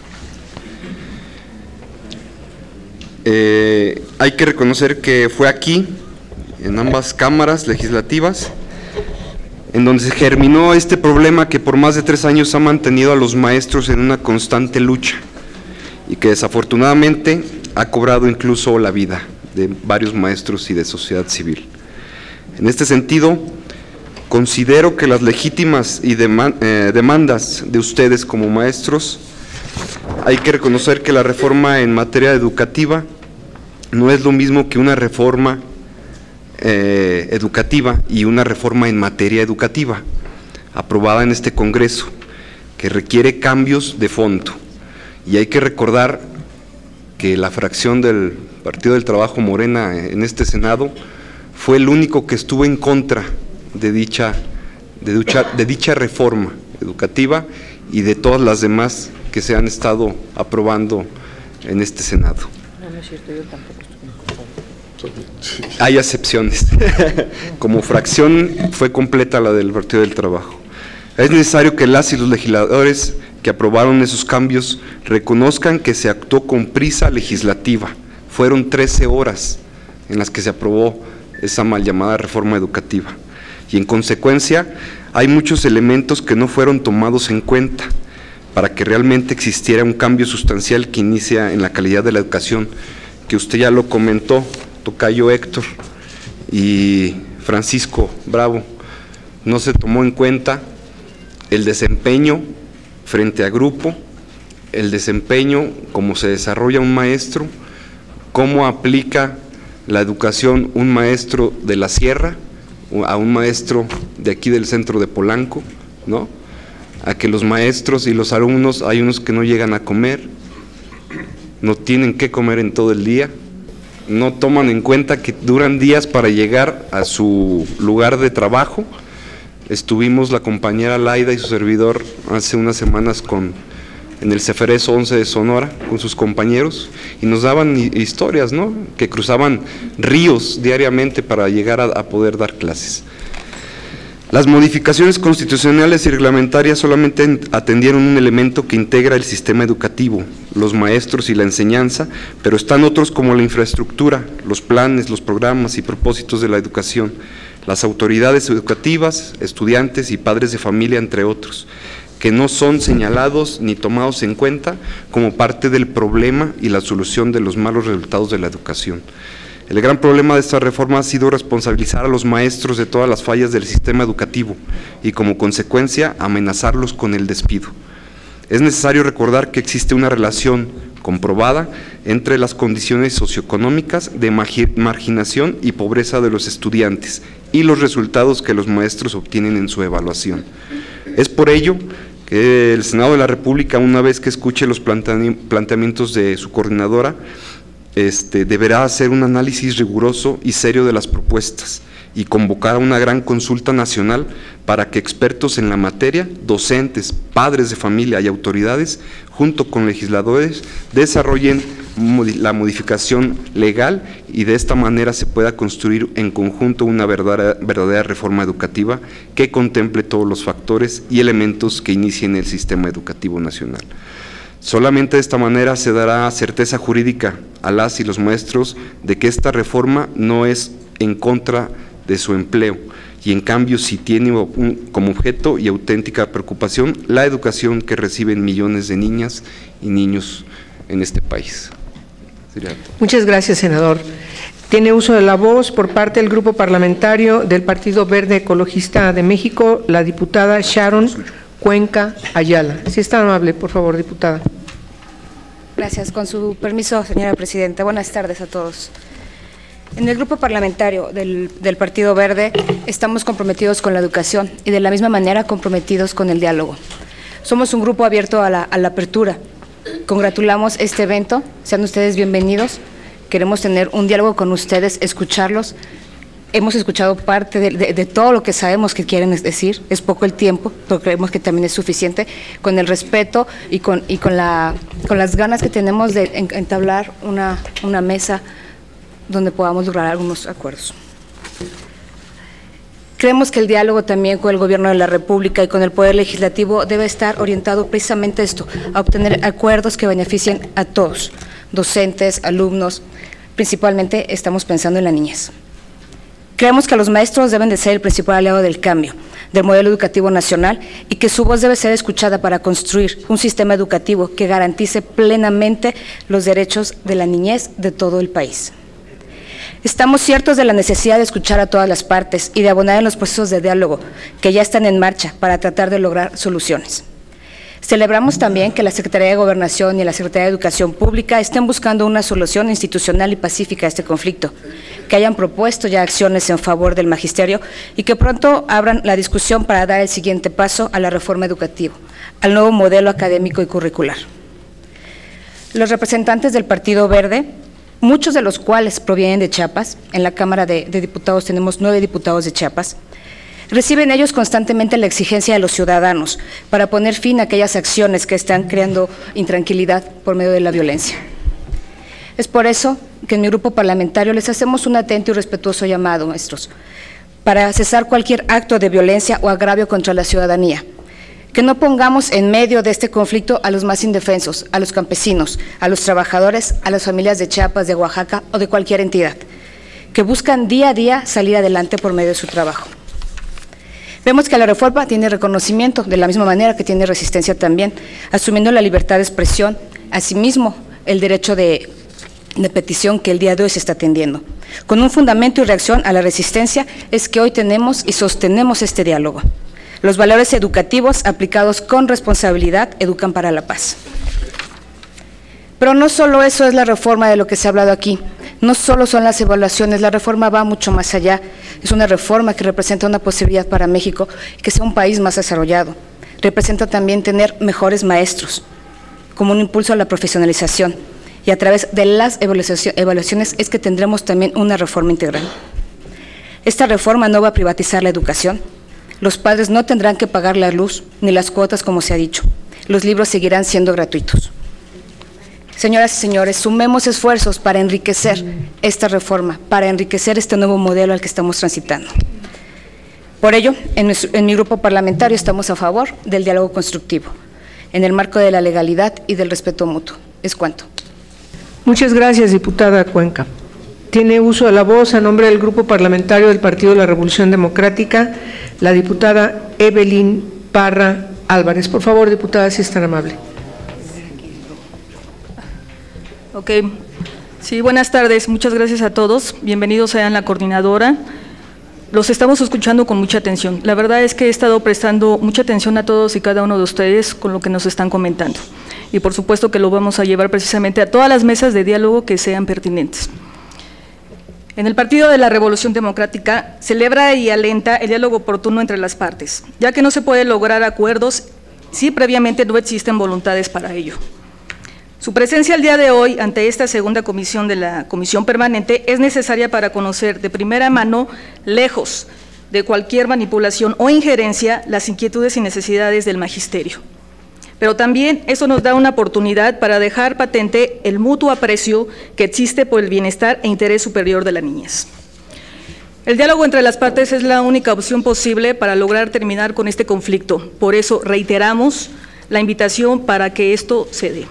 Eh, hay que reconocer que fue aquí, en ambas cámaras legislativas, en donde se germinó este problema que por más de tres años ha mantenido a los maestros en una constante lucha y que desafortunadamente ha cobrado incluso la vida de varios maestros y de sociedad civil. En este sentido, considero que las legítimas y deman- eh, demandas de ustedes como maestros, hay que reconocer que la reforma en materia educativa no es lo mismo que una reforma Eh, educativa y una reforma en materia educativa aprobada en este Congreso que requiere cambios de fondo, y hay que recordar que la fracción del Partido del Trabajo Morena en este Senado fue el único que estuvo en contra de dicha, de dicha, de dicha reforma educativa y de todas las demás que se han estado aprobando en este Senado. No, no es cierto, yo tampoco estoy en contra. Hay excepciones. Como fracción fue completa la del Partido del Trabajo. Es necesario que las y los legisladores que aprobaron esos cambios reconozcan que se actuó con prisa legislativa. Fueron trece horas en las que se aprobó esa mal llamada reforma educativa. Y en consecuencia hay muchos elementos que no fueron tomados en cuenta para que realmente existiera un cambio sustancial que inicia en la calidad de la educación, que usted ya lo comentó, tocayo Héctor y Francisco Bravo. No se tomó en cuenta el desempeño frente a grupo, el desempeño, cómo se desarrolla un maestro, cómo aplica la educación un maestro de la sierra a un maestro de aquí del centro de Polanco, ¿no? A que los maestros y los alumnos, hay unos que no llegan a comer, no tienen que comer en todo el día, no toman en cuenta que duran días para llegar a su lugar de trabajo, Estuvimos la compañera Laida y su servidor hace unas semanas con, en el Ceferez once de Sonora con sus compañeros y nos daban historias, ¿no?, que cruzaban ríos diariamente para llegar a, a poder dar clases. Las modificaciones constitucionales y reglamentarias solamente atendieron un elemento que integra el sistema educativo, los maestros y la enseñanza, pero están otros como la infraestructura, los planes, los programas y propósitos de la educación, las autoridades educativas, estudiantes y padres de familia, entre otros, que no son señalados ni tomados en cuenta como parte del problema y la solución de los malos resultados de la educación. El gran problema de esta reforma ha sido responsabilizar a los maestros de todas las fallas del sistema educativo y, como consecuencia, amenazarlos con el despido. Es necesario recordar que existe una relación comprobada entre las condiciones socioeconómicas de marginación y pobreza de los estudiantes y los resultados que los maestros obtienen en su evaluación. Es por ello que el Senado de la República, una vez que escuche los planteamientos de su coordinadora, Este, deberá hacer un análisis riguroso y serio de las propuestas y convocar a una gran consulta nacional para que expertos en la materia, docentes, padres de familia y autoridades, junto con legisladores, desarrollen la modificación legal y de esta manera se pueda construir en conjunto una verdadera, verdadera reforma educativa que contemple todos los factores y elementos que inicien el sistema educativo nacional. Solamente de esta manera se dará certeza jurídica a las y los maestros de que esta reforma no es en contra de su empleo y en cambio sí tiene un, como objeto y auténtica preocupación la educación que reciben millones de niñas y niños en este país. Muchas gracias, senador. Tiene uso de la voz por parte del Grupo Parlamentario del Partido Verde Ecologista de México, la diputada Sharon Cuenca Ayala. Si es tan amable, por favor, diputada. Gracias. Con su permiso, señora presidenta. Buenas tardes a todos. En el Grupo Parlamentario del, del Partido Verde estamos comprometidos con la educación y de la misma manera comprometidos con el diálogo. Somos un grupo abierto a la, a la apertura. Congratulamos este evento. Sean ustedes bienvenidos. Queremos tener un diálogo con ustedes, escucharlos. Hemos escuchado parte de, de, de todo lo que sabemos que quieren decir, es poco el tiempo, pero creemos que también es suficiente, con el respeto y con, y con, la, con las ganas que tenemos de entablar una, una mesa donde podamos lograr algunos acuerdos. Creemos que el diálogo también con el Gobierno de la República y con el Poder Legislativo debe estar orientado precisamente a esto, a obtener acuerdos que beneficien a todos, docentes, alumnos, principalmente estamos pensando en la niñez. Creemos que los maestros deben de ser el principal aliado del cambio, del modelo educativo nacional y que su voz debe ser escuchada para construir un sistema educativo que garantice plenamente los derechos de la niñez de todo el país. Estamos ciertos de la necesidad de escuchar a todas las partes y de abonar en los procesos de diálogo que ya están en marcha para tratar de lograr soluciones. Celebramos también que la Secretaría de Gobernación y la Secretaría de Educación Pública estén buscando una solución institucional y pacífica a este conflicto, que hayan propuesto ya acciones en favor del magisterio y que pronto abran la discusión para dar el siguiente paso a la reforma educativa, al nuevo modelo académico y curricular. Los representantes del Partido Verde, muchos de los cuales provienen de Chiapas, en la Cámara de, de Diputados tenemos nueve diputados de Chiapas, reciben ellos constantemente la exigencia de los ciudadanos para poner fin a aquellas acciones que están creando intranquilidad por medio de la violencia. Es por eso que en mi grupo parlamentario les hacemos un atento y respetuoso llamado, maestros, para cesar cualquier acto de violencia o agravio contra la ciudadanía, que no pongamos en medio de este conflicto a los más indefensos, a los campesinos, a los trabajadores, a las familias de Chiapas, de Oaxaca o de cualquier entidad, que buscan día a día salir adelante por medio de su trabajo. Vemos que la reforma tiene reconocimiento, de la misma manera que tiene resistencia también, asumiendo la libertad de expresión, asimismo el derecho de, de petición que el día de hoy se está atendiendo. Con un fundamento y reacción a la resistencia es que hoy tenemos y sostenemos este diálogo. Los valores educativos aplicados con responsabilidad educan para la paz. Pero no solo eso es la reforma de lo que se ha hablado aquí, no solo son las evaluaciones, la reforma va mucho más allá, es una reforma que representa una posibilidad para México, que sea un país más desarrollado, representa también tener mejores maestros, como un impulso a la profesionalización, y a través de las evaluaciones es que tendremos también una reforma integral. Esta reforma no va a privatizar la educación, Los padres no tendrán que pagar la luz ni las cuotas, como se ha dicho. Los libros seguirán siendo gratuitos. Señoras y señores, sumemos esfuerzos para enriquecer esta reforma, para enriquecer este nuevo modelo al que estamos transitando. Por ello, en, en mi grupo parlamentario estamos a favor del diálogo constructivo, en el marco de la legalidad y del respeto mutuo. Es cuanto. Muchas gracias, diputada Cuenca. Tiene uso de la voz a nombre del Grupo Parlamentario del Partido de la Revolución Democrática, la diputada Evelyn Parra Álvarez. Por favor, diputada, si es tan amable. Ok. Sí, buenas tardes. Muchas gracias a todos. Bienvenidos sean la coordinadora. Los estamos escuchando con mucha atención. La verdad es que he estado prestando mucha atención a todos y cada uno de ustedes con lo que nos están comentando. Y por supuesto que lo vamos a llevar precisamente a todas las mesas de diálogo que sean pertinentes. En el Partido de la Revolución Democrática celebra y alenta el diálogo oportuno entre las partes, ya que no se puede lograr acuerdos si previamente no existen voluntades para ello. Su presencia el día de hoy ante esta segunda comisión de la Comisión Permanente es necesaria para conocer de primera mano, lejos de cualquier manipulación o injerencia, las inquietudes y necesidades del magisterio. Pero también eso nos da una oportunidad para dejar patente el mutuo aprecio que existe por el bienestar e interés superior de la niñez. El diálogo entre las partes es la única opción posible para lograr terminar con este conflicto. Por eso reiteramos la invitación para que esto se dé.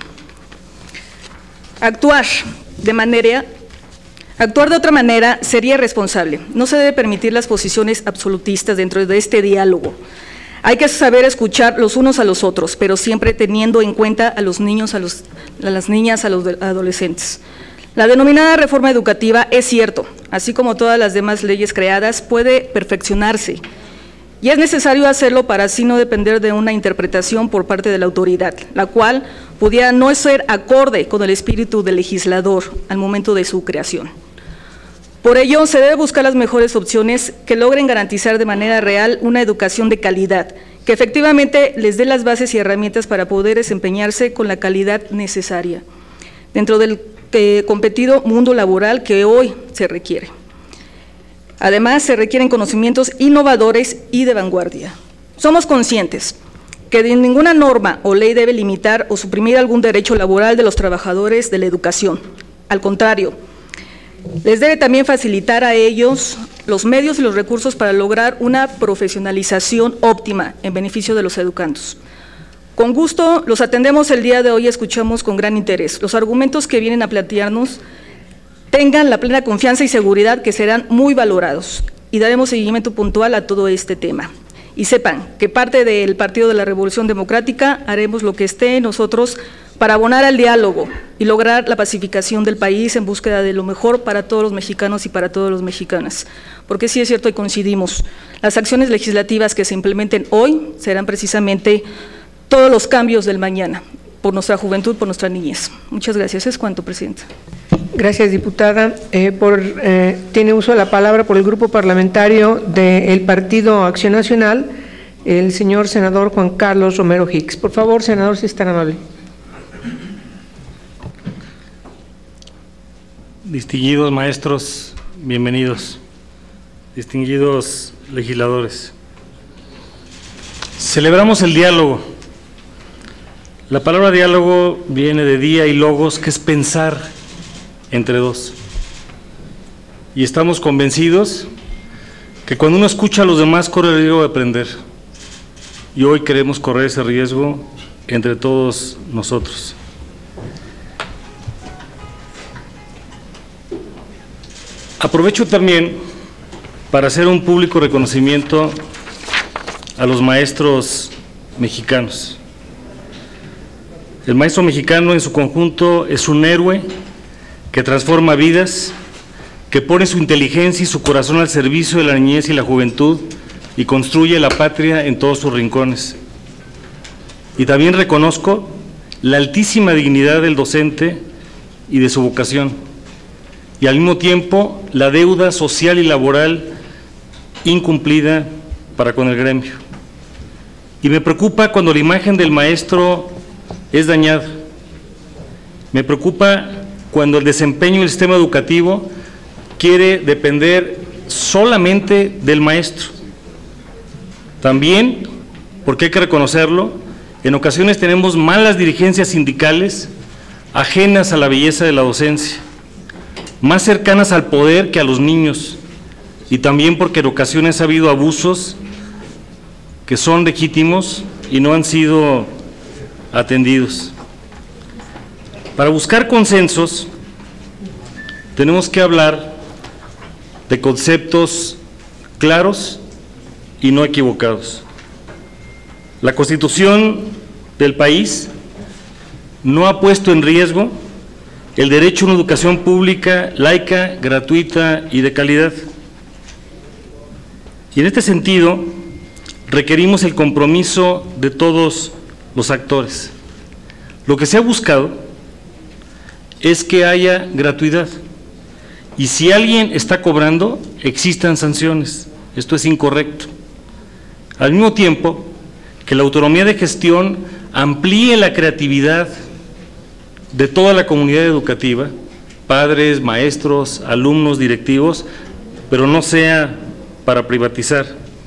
Actuar de manera, actuar de otra manera sería irresponsable. No se debe permitir las posiciones absolutistas dentro de este diálogo. Hay que saber escuchar los unos a los otros, pero siempre teniendo en cuenta a los niños, a, los, a las niñas, a los adolescentes. La denominada reforma educativa es cierto, así como todas las demás leyes creadas, puede perfeccionarse. Y es necesario hacerlo para así no depender de una interpretación por parte de la autoridad, la cual pudiera no ser acorde con el espíritu del legislador al momento de su creación. Por ello, se debe buscar las mejores opciones que logren garantizar de manera real una educación de calidad, que efectivamente les dé las bases y herramientas para poder desempeñarse con la calidad necesaria, dentro del eh, competido mundo laboral que hoy se requiere. Además, se requieren conocimientos innovadores y de vanguardia. Somos conscientes que de ninguna norma o ley debe limitar o suprimir algún derecho laboral de los trabajadores de la educación. Al contrario, les debe también facilitar a ellos los medios y los recursos para lograr una profesionalización óptima en beneficio de los educandos. Con gusto los atendemos el día de hoy y escuchamos con gran interés. Los argumentos que vienen a plantearnos tengan la plena confianza y seguridad que serán muy valorados y daremos seguimiento puntual a todo este tema. Y sepan que parte del Partido de la Revolución Democrática haremos lo que esté en nosotros para abonar al diálogo y lograr la pacificación del país en búsqueda de lo mejor para todos los mexicanos y para todas las mexicanas. Porque sí es cierto y coincidimos, las acciones legislativas que se implementen hoy serán precisamente todos los cambios del mañana, por nuestra juventud, por nuestra niñez. Muchas gracias. Es cuanto, Presidenta. Gracias, diputada. Eh, por, eh, tiene uso de la palabra por el Grupo Parlamentario del Partido Acción Nacional, el señor senador Juan Carlos Romero Hicks. Por favor, senador, si es tan amable. Distinguidos maestros, bienvenidos. Distinguidos legisladores. Celebramos el diálogo. La palabra diálogo viene de día y logos, que es pensar entre dos. Y estamos convencidos que cuando uno escucha a los demás corre el riesgo de aprender. Y hoy queremos correr ese riesgo entre todos nosotros. Aprovecho también para hacer un público reconocimiento a los maestros mexicanos. El maestro mexicano en su conjunto es un héroe que transforma vidas, que pone su inteligencia y su corazón al servicio de la niñez y la juventud y construye la patria en todos sus rincones. Y también reconozco la altísima dignidad del docente y de su vocación, y al mismo tiempo la deuda social y laboral incumplida para con el gremio. Y me preocupa cuando la imagen del maestro es dañada. Me preocupa cuando el desempeño del sistema educativo quiere depender solamente del maestro. También, porque hay que reconocerlo, en ocasiones tenemos malas dirigencias sindicales ajenas a la belleza de la docencia, más cercanas al poder que a los niños, y también porque en ocasiones ha habido abusos que son legítimos y no han sido atendidos. Para buscar consensos, tenemos que hablar de conceptos claros y no equivocados. La Constitución del país no ha puesto en riesgo el derecho a una educación pública, laica, gratuita y de calidad. Y en este sentido, requerimos el compromiso de todos los actores. Lo que se ha buscado es que haya gratuidad, y si alguien está cobrando, existan sanciones. Esto es incorrecto. Al mismo tiempo, que la autonomía de gestión amplíe la creatividad de toda la comunidad educativa, padres, maestros, alumnos, directivos, pero no sea para privatizar.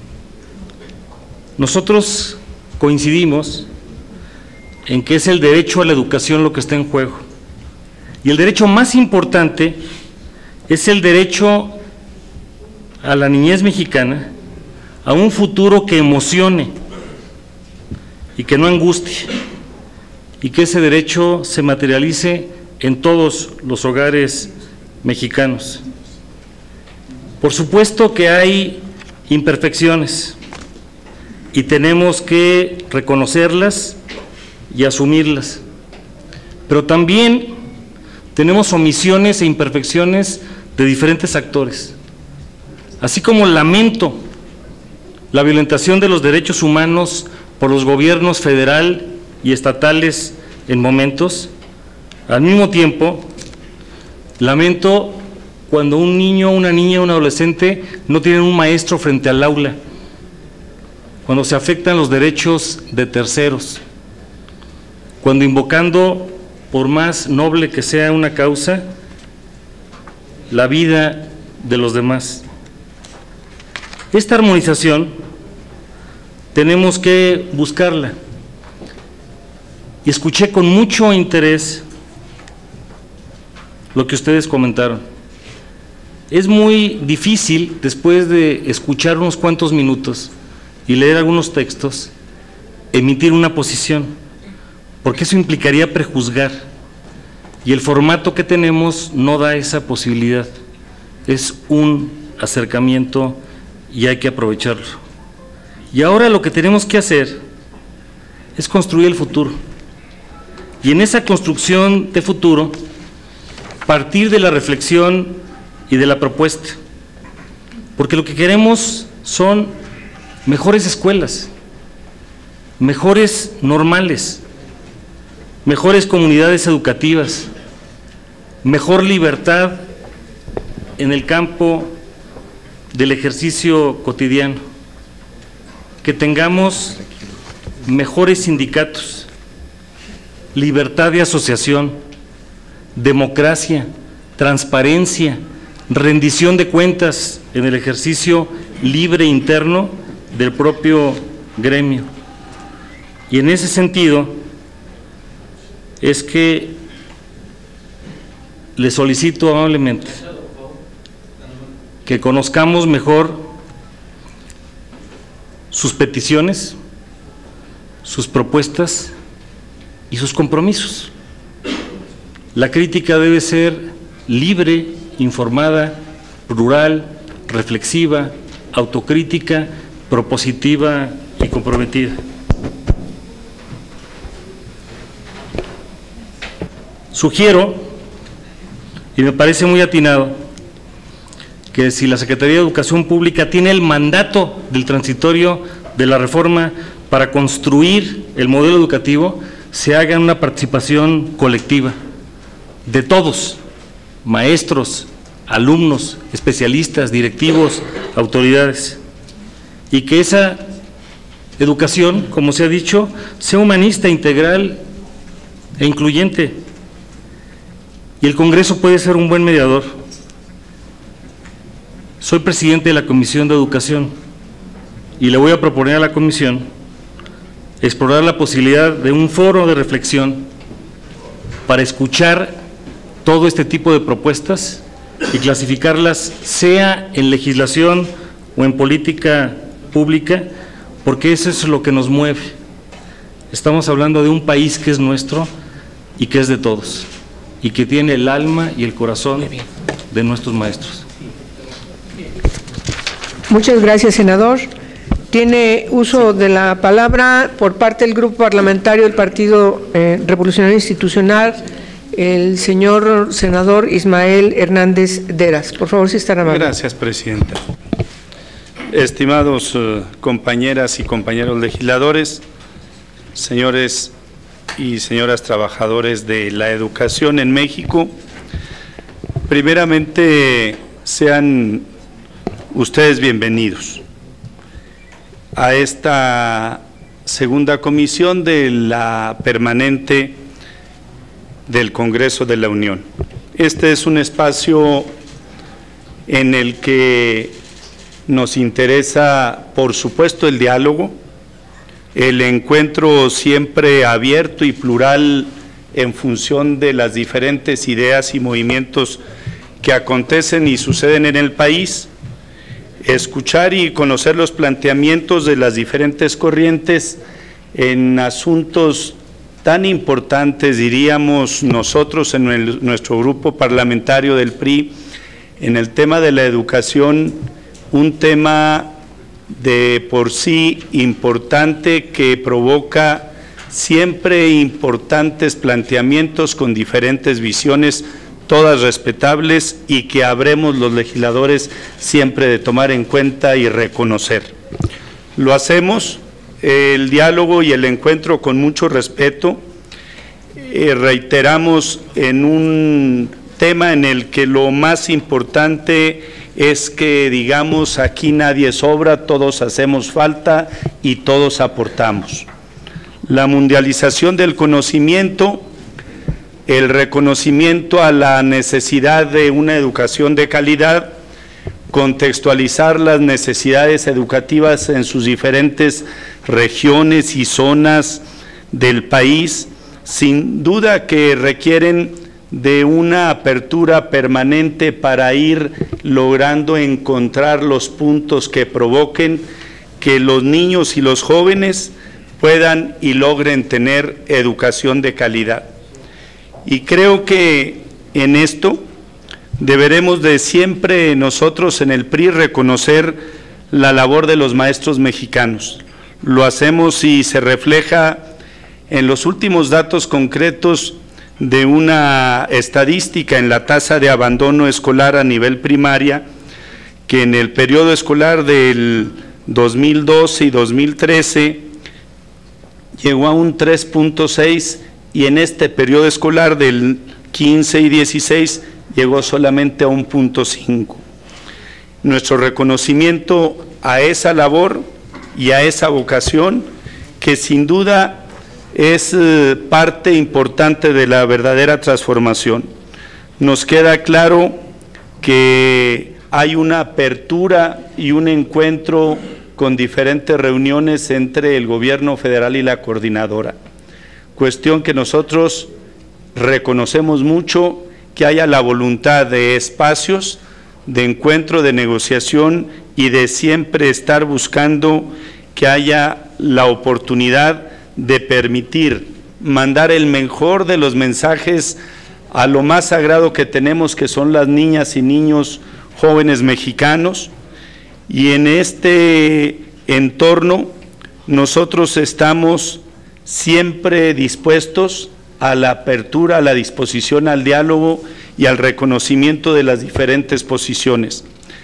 Nosotros coincidimos en que es el derecho a la educación lo que está en juego. Y el derecho más importante es el derecho a la niñez mexicana, a un futuro que emocione y que no angustie, y que ese derecho se materialice en todos los hogares mexicanos. Por supuesto que hay imperfecciones y tenemos que reconocerlas y asumirlas, pero también tenemos omisiones e imperfecciones de diferentes actores. Así como lamento la violentación de los derechos humanos por los gobiernos federal y estatales en momentos, al mismo tiempo lamento cuando un niño, una niña, un adolescente no tienen un maestro frente al aula, cuando se afectan los derechos de terceros, cuando invocando, por más noble que sea una causa, la vida de los demás. Esta armonización tenemos que buscarla. Y escuché con mucho interés lo que ustedes comentaron. Es muy difícil, después de escuchar unos cuantos minutos y leer algunos textos, emitir una posición, porque eso implicaría prejuzgar, y el formato que tenemos no da esa posibilidad. Es un acercamiento y hay que aprovecharlo. Y ahora lo que tenemos que hacer es construir el futuro. Y en esa construcción de futuro, partir de la reflexión y de la propuesta. Porque lo que queremos son mejores escuelas, mejores normales, mejores comunidades educativas, mejor libertad en el campo del ejercicio cotidiano, que tengamos mejores sindicatos, libertad de asociación, democracia, transparencia, rendición de cuentas en el ejercicio libre interno del propio gremio. Y en ese sentido es que le solicito amablemente que conozcamos mejor sus peticiones, sus propuestas y sus compromisos. La crítica debe ser libre, informada, plural, reflexiva, autocrítica, propositiva y comprometida. Sugiero, y me parece muy atinado, que si la Secretaría de Educación Pública tiene el mandato del transitorio de la reforma para construir el modelo educativo, se haga una participación colectiva de todos, maestros, alumnos, especialistas, directivos, autoridades, y que esa educación, como se ha dicho, sea humanista, integral e incluyente. Y el Congreso puede ser un buen mediador. Soy presidente de la Comisión de Educación y le voy a proponer a la comisión explorar la posibilidad de un foro de reflexión para escuchar todo este tipo de propuestas y clasificarlas, sea en legislación o en política pública, porque eso es lo que nos mueve. Estamos hablando de un país que es nuestro y que es de todos, y que tiene el alma y el corazón de nuestros maestros. Muchas gracias, senador. Tiene uso de la palabra por parte del Grupo Parlamentario del Partido eh, Revolucionario Institucional, el señor senador Ismael Hernández Deras. Por favor, si estará amable. Gracias, presidenta. Estimados eh, compañeras y compañeros legisladores, señores y señoras trabajadores de la educación en México, primeramente sean ustedes bienvenidos a esta segunda comisión de la permanente del Congreso de la Unión. Este es un espacio en el que nos interesa, por supuesto, el diálogo, el encuentro siempre abierto y plural en función de las diferentes ideas y movimientos que acontecen y suceden en el país, escuchar y conocer los planteamientos de las diferentes corrientes en asuntos tan importantes, diríamos nosotros en el, nuestro grupo parlamentario del P R I, en el tema de la educación, un tema de por sí importante que provoca siempre importantes planteamientos con diferentes visiones, todas respetables y que habremos los legisladores siempre de tomar en cuenta y reconocer. Lo hacemos, el diálogo y el encuentro con mucho respeto, eh, reiteramos en un tema en el que lo más importante es que digamos aquí nadie sobra, todos hacemos falta y todos aportamos. La mundialización del conocimiento, el reconocimiento a la necesidad de una educación de calidad, contextualizar las necesidades educativas en sus diferentes regiones y zonas del país, sin duda que requieren de una apertura permanente para ir logrando encontrar los puntos que provoquen que los niños y los jóvenes puedan y logren tener educación de calidad. Y creo que en esto deberemos de siempre nosotros en el P R I reconocer la labor de los maestros mexicanos. Lo hacemos y se refleja en los últimos datos concretos de una estadística en la tasa de abandono escolar a nivel primaria, que en el periodo escolar del dos mil doce y dos mil trece llegó a un tres punto seis y en este periodo escolar del quince y dieciséis llegó solamente a un punto cinco. Nuestro reconocimiento a esa labor y a esa vocación que sin duda es eh, parte importante de la verdadera transformación. Nos queda claro que hay una apertura y un encuentro con diferentes reuniones entre el gobierno federal y la coordinadora, cuestión que nosotros reconocemos mucho, que haya la voluntad de espacios, de encuentro, de negociación y de siempre estar buscando que haya la oportunidad de permitir mandar el mejor de los mensajes a lo más sagrado que tenemos, que son las niñas y niños jóvenes mexicanos, y en este entorno nosotros estamos siempre dispuestos a la apertura, a la disposición al diálogo y al reconocimiento de las diferentes posiciones.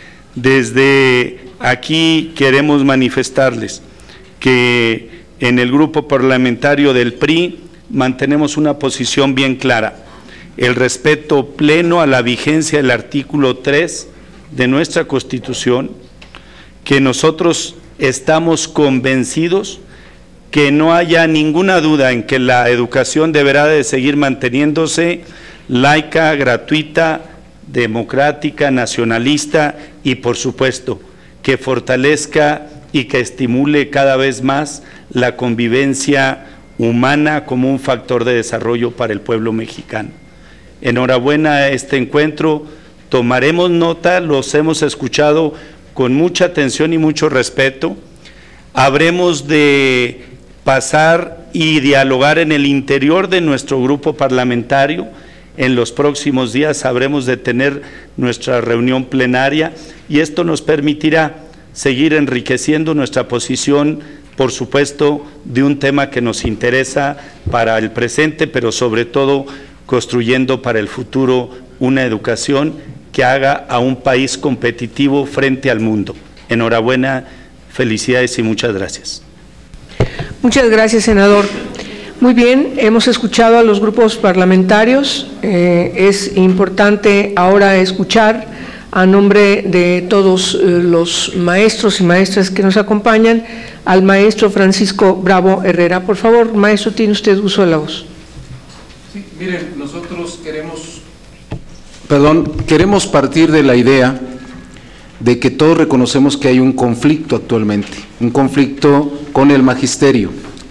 Desde aquí queremos manifestarles que en el grupo parlamentario del P R I mantenemos una posición bien clara, el respeto pleno a la vigencia del artículo tres de nuestra Constitución, que nosotros estamos convencidos que no haya ninguna duda en que la educación deberá de seguir manteniéndose laica, gratuita, democrática, nacionalista y por supuesto que fortalezca y que estimule cada vez más la convivencia humana como un factor de desarrollo para el pueblo mexicano. Enhorabuena a este encuentro, tomaremos nota, los hemos escuchado con mucha atención y mucho respeto. Habremos de pasar y dialogar en el interior de nuestro grupo parlamentario. En los próximos días habremos de tener nuestra reunión plenaria y esto nos permitirá seguir enriqueciendo nuestra posición, por supuesto, de un tema que nos interesa para el presente, pero sobre todo construyendo para el futuro una educación que haga a un país competitivo frente al mundo. Enhorabuena, felicidades y muchas gracias. Muchas gracias, senador. Muy bien, hemos escuchado a los grupos parlamentarios. Eh, es importante ahora escuchar a nombre de todos eh, los maestros y maestras que nos acompañan al maestro Francisco Bravo Herrera. Por favor, maestro, tiene usted uso de la voz. Sí, miren, nosotros queremos, perdón, queremos partir de la idea de que todos reconocemos que hay un conflicto actualmente, un conflicto con el magisterio.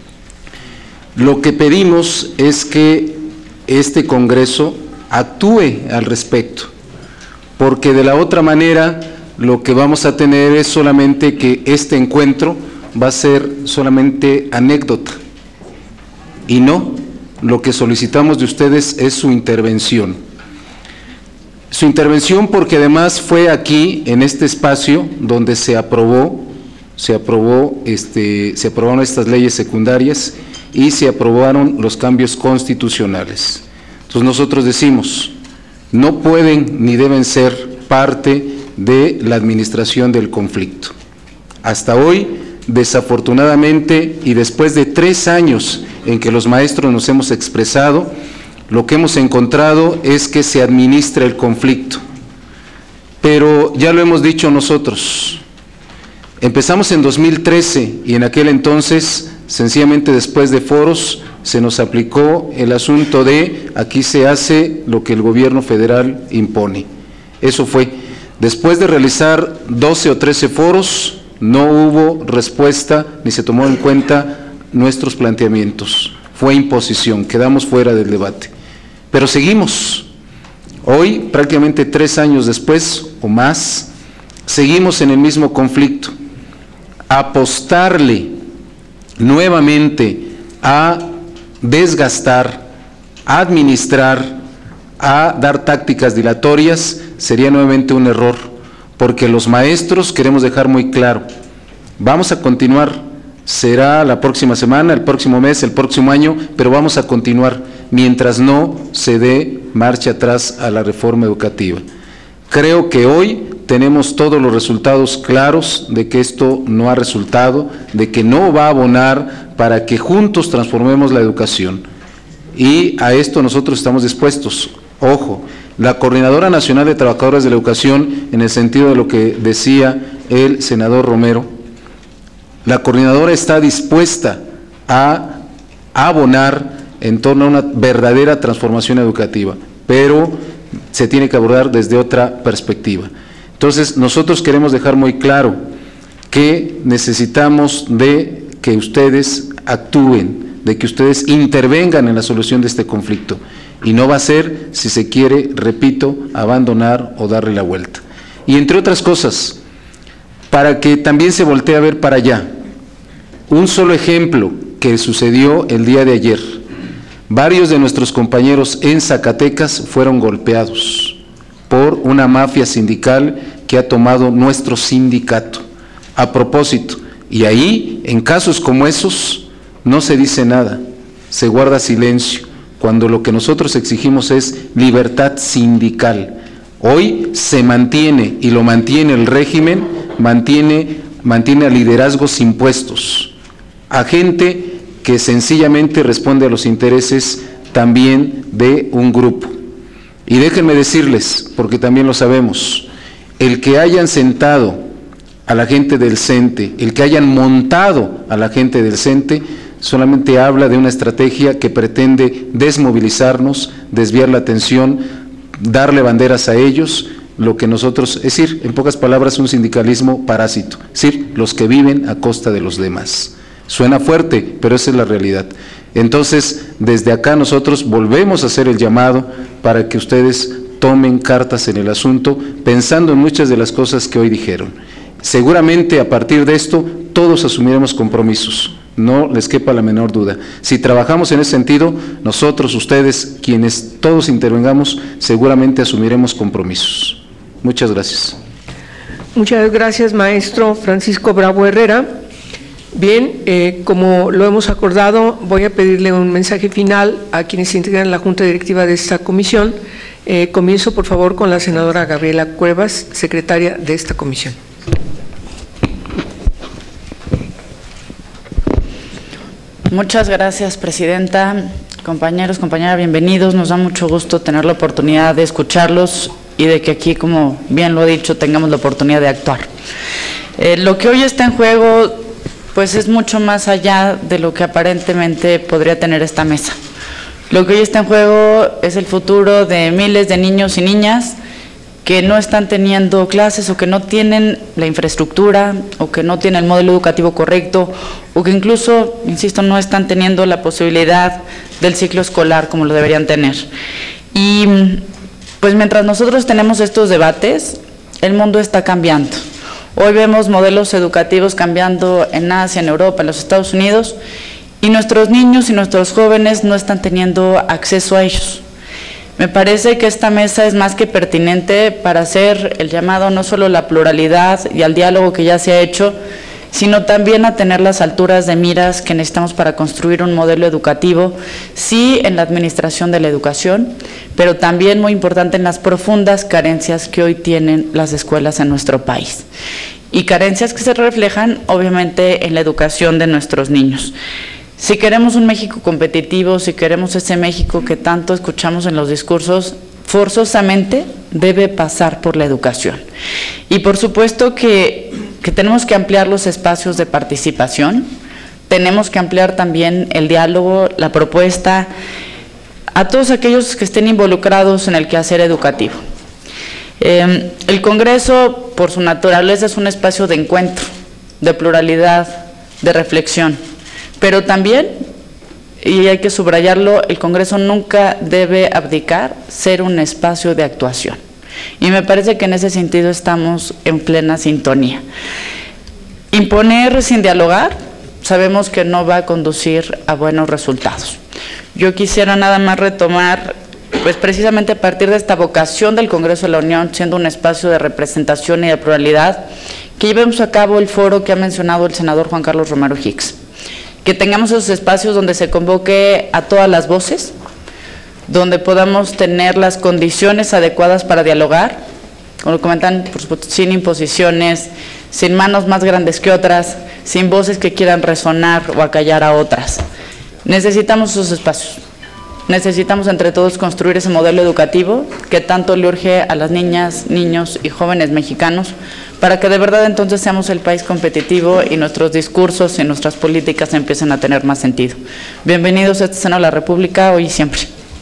Lo que pedimos es que este Congreso actúe al respecto, porque de la otra manera lo que vamos a tener es solamente que este encuentro va a ser solamente anécdota, y no, lo que solicitamos de ustedes es su intervención. Su intervención porque además fue aquí, en este espacio, donde se aprobó, se aprobó, este, se aprobaron estas leyes secundarias y se aprobaron los cambios constitucionales. Entonces nosotros decimos, no pueden ni deben ser parte de la administración del conflicto. Hasta hoy, desafortunadamente, y después de tres años en que los maestros nos hemos expresado, lo que hemos encontrado es que se administra el conflicto. Pero ya lo hemos dicho nosotros, empezamos en dos mil trece y en aquel entonces, sencillamente después de foros, se nos aplicó el asunto de aquí se hace lo que el gobierno federal impone. Eso fue. Después de realizar doce o trece foros, no hubo respuesta ni se tomó en cuenta nuestros planteamientos. Fue imposición, quedamos fuera del debate. Pero seguimos. Hoy, prácticamente tres años después o más, seguimos en el mismo conflicto. Apostarle nuevamente a desgastar, a administrar, a dar tácticas dilatorias, sería nuevamente un error, porque los maestros queremos dejar muy claro, vamos a continuar, será la próxima semana, el próximo mes, el próximo año, pero vamos a continuar, mientras no se dé marcha atrás a la reforma educativa. Creo que hoy tenemos todos los resultados claros de que esto no ha resultado, de que no va a abonar para que juntos transformemos la educación. Y a esto nosotros estamos dispuestos. Ojo, la Coordinadora Nacional de Trabajadores de la Educación, en el sentido de lo que decía el senador Romero, la coordinadora está dispuesta a abonar en torno a una verdadera transformación educativa, pero se tiene que abordar desde otra perspectiva. Entonces, nosotros queremos dejar muy claro que necesitamos de que ustedes actúen, de que ustedes intervengan en la solución de este conflicto, y no va a ser, si se quiere, repito, abandonar o darle la vuelta. Y entre otras cosas, para que también se voltee a ver para allá, un solo ejemplo que sucedió el día de ayer. Varios de nuestros compañeros en Zacatecas fueron golpeados por una mafia sindical que ha tomado nuestro sindicato. A propósito, y ahí, en casos como esos, no se dice nada, se guarda silencio, cuando lo que nosotros exigimos es libertad sindical. Hoy se mantiene, y lo mantiene el régimen, mantiene, mantiene a liderazgos impuestos, a gente que sencillamente responde a los intereses también de un grupo. Y déjenme decirles, porque también lo sabemos, el que hayan sentado a la gente del CENTE, el que hayan montado a la gente del CENTE, solamente habla de una estrategia que pretende desmovilizarnos, desviar la atención, darle banderas a ellos, lo que nosotros, es decir, en pocas palabras, un sindicalismo parásito, es decir, los que viven a costa de los demás. Suena fuerte, pero esa es la realidad. Entonces, desde acá nosotros volvemos a hacer el llamado para que ustedes tomen cartas en el asunto, pensando en muchas de las cosas que hoy dijeron. Seguramente a partir de esto todos asumiremos compromisos, no les quepa la menor duda. Si trabajamos en ese sentido, nosotros, ustedes, quienes todos intervengamos, seguramente asumiremos compromisos. Muchas gracias. Muchas gracias, maestro Francisco Bravo Herrera. Bien, eh, como lo hemos acordado, voy a pedirle un mensaje final a quienes integran la Junta Directiva de esta comisión. Eh, comienzo, por favor, con la senadora Gabriela Cuevas, secretaria de esta comisión. Muchas gracias, presidenta. Compañeros, compañeras, bienvenidos. Nos da mucho gusto tener la oportunidad de escucharlos y de que aquí, como bien lo he dicho, tengamos la oportunidad de actuar. Eh, lo que hoy está en juego, pues es mucho más allá de lo que aparentemente podría tener esta mesa. Lo que hoy está en juego es el futuro de miles de niños y niñas que no están teniendo clases o que no tienen la infraestructura o que no tienen el modelo educativo correcto o que incluso, insisto, no están teniendo la posibilidad del ciclo escolar como lo deberían tener. Y pues mientras nosotros tenemos estos debates, el mundo está cambiando. Hoy vemos modelos educativos cambiando en Asia, en Europa, en los Estados Unidos, y nuestros niños y nuestros jóvenes no están teniendo acceso a ellos. Me parece que esta mesa es más que pertinente para hacer el llamado no solo a la pluralidad y al diálogo que ya se ha hecho, sino también a tener las alturas de miras que necesitamos para construir un modelo educativo, sí en la administración de la educación, pero también muy importante en las profundas carencias que hoy tienen las escuelas en nuestro país. Y carencias que se reflejan obviamente en la educación de nuestros niños. Si queremos un México competitivo, si queremos ese México que tanto escuchamos en los discursos, forzosamente debe pasar por la educación. Y por supuesto que, que tenemos que ampliar los espacios de participación, tenemos que ampliar también el diálogo, la propuesta, a todos aquellos que estén involucrados en el quehacer educativo. Eh, el Congreso, por su naturaleza, es un espacio de encuentro, de pluralidad, de reflexión. Pero también, y hay que subrayarlo, el Congreso nunca debe abdicar ser un espacio de actuación. Y me parece que en ese sentido estamos en plena sintonía. Imponer sin dialogar, sabemos que no va a conducir a buenos resultados. Yo quisiera nada más retomar, pues precisamente a partir de esta vocación del Congreso de la Unión, siendo un espacio de representación y de pluralidad, que llevemos a cabo el foro que ha mencionado el senador Juan Carlos Romero Hicks. Que tengamos esos espacios donde se convoque a todas las voces, donde podamos tener las condiciones adecuadas para dialogar, como lo comentan, por supuesto, sin imposiciones, sin manos más grandes que otras, sin voces que quieran resonar o acallar a otras. Necesitamos esos espacios, necesitamos entre todos construir ese modelo educativo que tanto le urge a las niñas, niños y jóvenes mexicanos, para que de verdad entonces seamos el país competitivo y nuestros discursos y nuestras políticas empiecen a tener más sentido. Bienvenidos a este Senado de la República, hoy y siempre.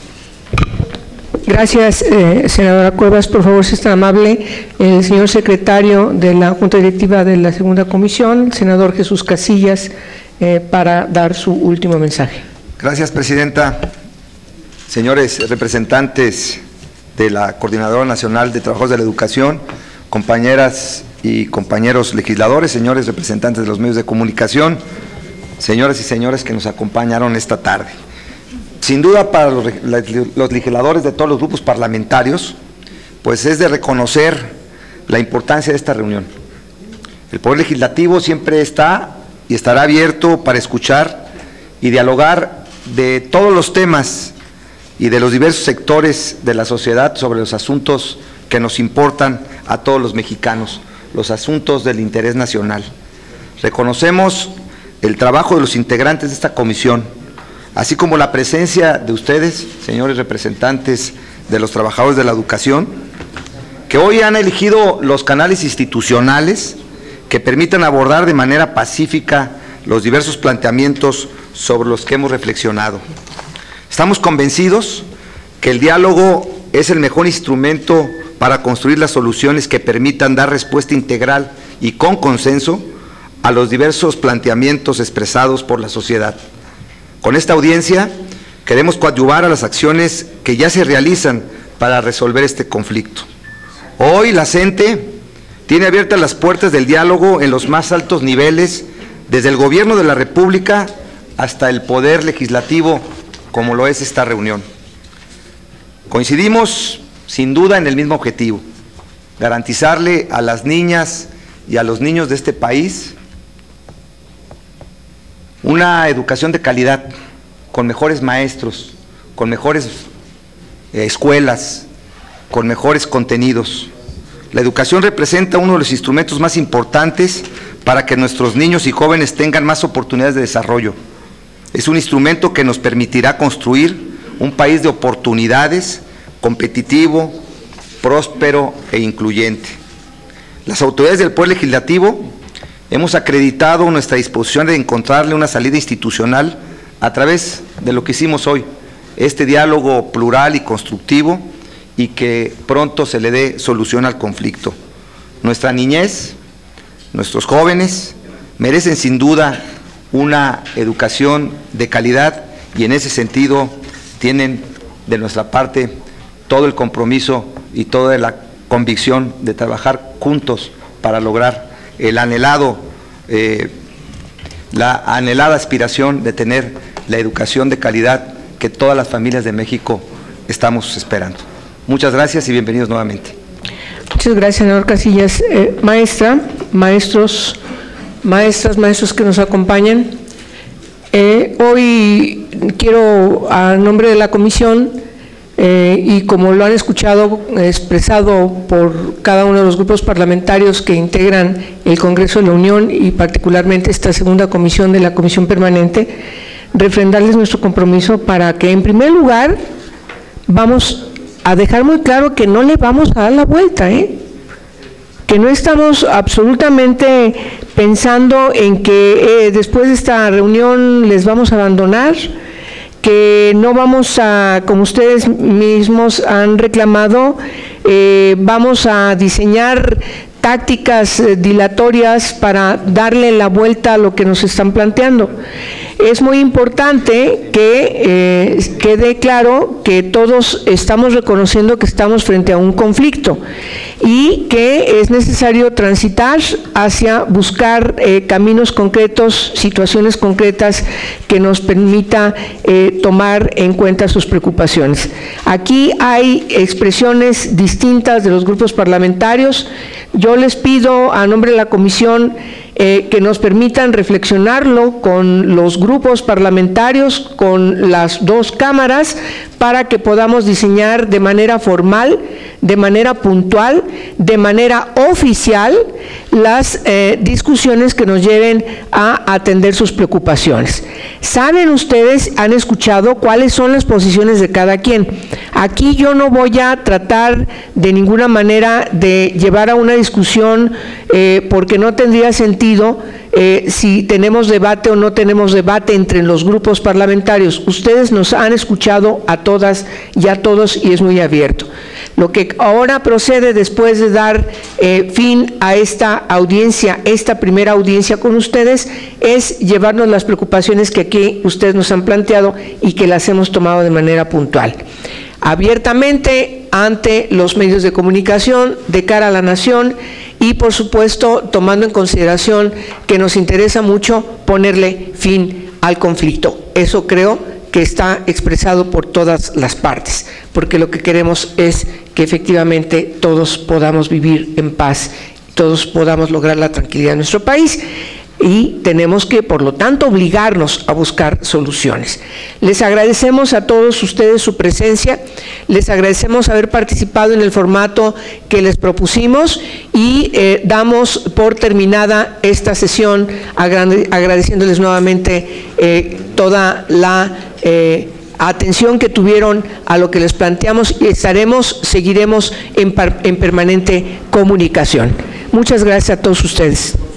Gracias, eh, senadora Cuevas. Por favor, si es tan amable, el señor secretario de la Junta Directiva de la Segunda Comisión, el senador Jesús Casillas, eh, para dar su último mensaje. Gracias, presidenta. Señores representantes de la Coordinadora Nacional de Trabajadores de la Educación, compañeras y compañeros legisladores, señores representantes de los medios de comunicación, señoras y señores que nos acompañaron esta tarde. Sin duda para los, los legisladores de todos los grupos parlamentarios, pues es de reconocer la importancia de esta reunión. El Poder Legislativo siempre está y estará abierto para escuchar y dialogar de todos los temas y de los diversos sectores de la sociedad sobre los asuntos que nos importan a todos los mexicanos, los asuntos del interés nacional. Reconocemos el trabajo de los integrantes de esta comisión, así como la presencia de ustedes, señores representantes de los trabajadores de la educación, que hoy han elegido los canales institucionales que permitan abordar de manera pacífica los diversos planteamientos sobre los que hemos reflexionado. Estamos convencidos que el diálogo es el mejor instrumento para construir las soluciones que permitan dar respuesta integral y con consenso a los diversos planteamientos expresados por la sociedad. Con esta audiencia queremos coadyuvar a las acciones que ya se realizan para resolver este conflicto. Hoy la CENTE tiene abiertas las puertas del diálogo en los más altos niveles, desde el Gobierno de la República hasta el Poder Legislativo, como lo es esta reunión. Coincidimos sin duda en el mismo objetivo: garantizarle a las niñas y a los niños de este país una educación de calidad, con mejores maestros, con mejores eh, escuelas, con mejores contenidos. La educación representa uno de los instrumentos más importantes para que nuestros niños y jóvenes tengan más oportunidades de desarrollo. Es un instrumento que nos permitirá construir un país de oportunidades, competitivo, próspero e incluyente. Las autoridades del Poder Legislativo hemos acreditado nuestra disposición de encontrarle una salida institucional a través de lo que hicimos hoy, este diálogo plural y constructivo, y que pronto se le dé solución al conflicto. Nuestra niñez, nuestros jóvenes, merecen sin duda una educación de calidad, y en ese sentido tienen de nuestra parte todo el compromiso y toda la convicción de trabajar juntos para lograr el anhelado, eh, la anhelada aspiración de tener la educación de calidad que todas las familias de México estamos esperando. Muchas gracias y bienvenidos nuevamente. Muchas gracias, senador Casillas. Eh, maestra, maestros, maestras, maestros que nos acompañan, eh, hoy quiero, a nombre de la comisión, eh, y como lo han escuchado expresado por cada uno de los grupos parlamentarios que integran el Congreso de la Unión y particularmente esta segunda comisión de la Comisión Permanente, refrendarles nuestro compromiso para que, en primer lugar, vamos a dejar muy claro que no le vamos a dar la vuelta, ¿eh? que no estamos absolutamente pensando en que eh, después de esta reunión les vamos a abandonar, que no vamos a, como ustedes mismos han reclamado, eh, vamos a diseñar tácticas eh, dilatorias para darle la vuelta a lo que nos están planteando. Es muy importante que eh, quede claro que todos estamos reconociendo que estamos frente a un conflicto y que es necesario transitar hacia buscar eh, caminos concretos, situaciones concretas que nos permita eh, tomar en cuenta sus preocupaciones. Aquí hay expresiones distintas de los grupos parlamentarios. Yo les pido, a nombre de la comisión, eh, que nos permitan reflexionarlo con los grupos parlamentarios, con las dos cámaras, para que podamos diseñar de manera formal, de manera puntual, de manera oficial, las eh, discusiones que nos lleven a atender sus preocupaciones. Saben ustedes, han escuchado cuáles son las posiciones de cada quien. Aquí yo no voy a tratar de ninguna manera de llevar a una discusión eh, porque no tendría sentido eh, si tenemos debate o no tenemos debate entre los grupos parlamentarios. Ustedes nos han escuchado a todas y a todos y es muy abierto. Lo que ahora procede después de dar eh, fin a esta audiencia, esta primera audiencia con ustedes, es llevarnos las preocupaciones que aquí ustedes nos han planteado y que las hemos tomado de manera puntual, abiertamente ante los medios de comunicación, de cara a la nación y, por supuesto, tomando en consideración que nos interesa mucho ponerle fin al conflicto. Eso creo que está expresado por todas las partes, porque lo que queremos es que efectivamente todos podamos vivir en paz, todos podamos lograr la tranquilidad de nuestro país. Y tenemos que, por lo tanto, obligarnos a buscar soluciones. Les agradecemos a todos ustedes su presencia, les agradecemos haber participado en el formato que les propusimos y eh, damos por terminada esta sesión agradeciéndoles nuevamente eh, toda la eh, atención que tuvieron a lo que les planteamos y estaremos, seguiremos en, en permanente comunicación. Muchas gracias a todos ustedes.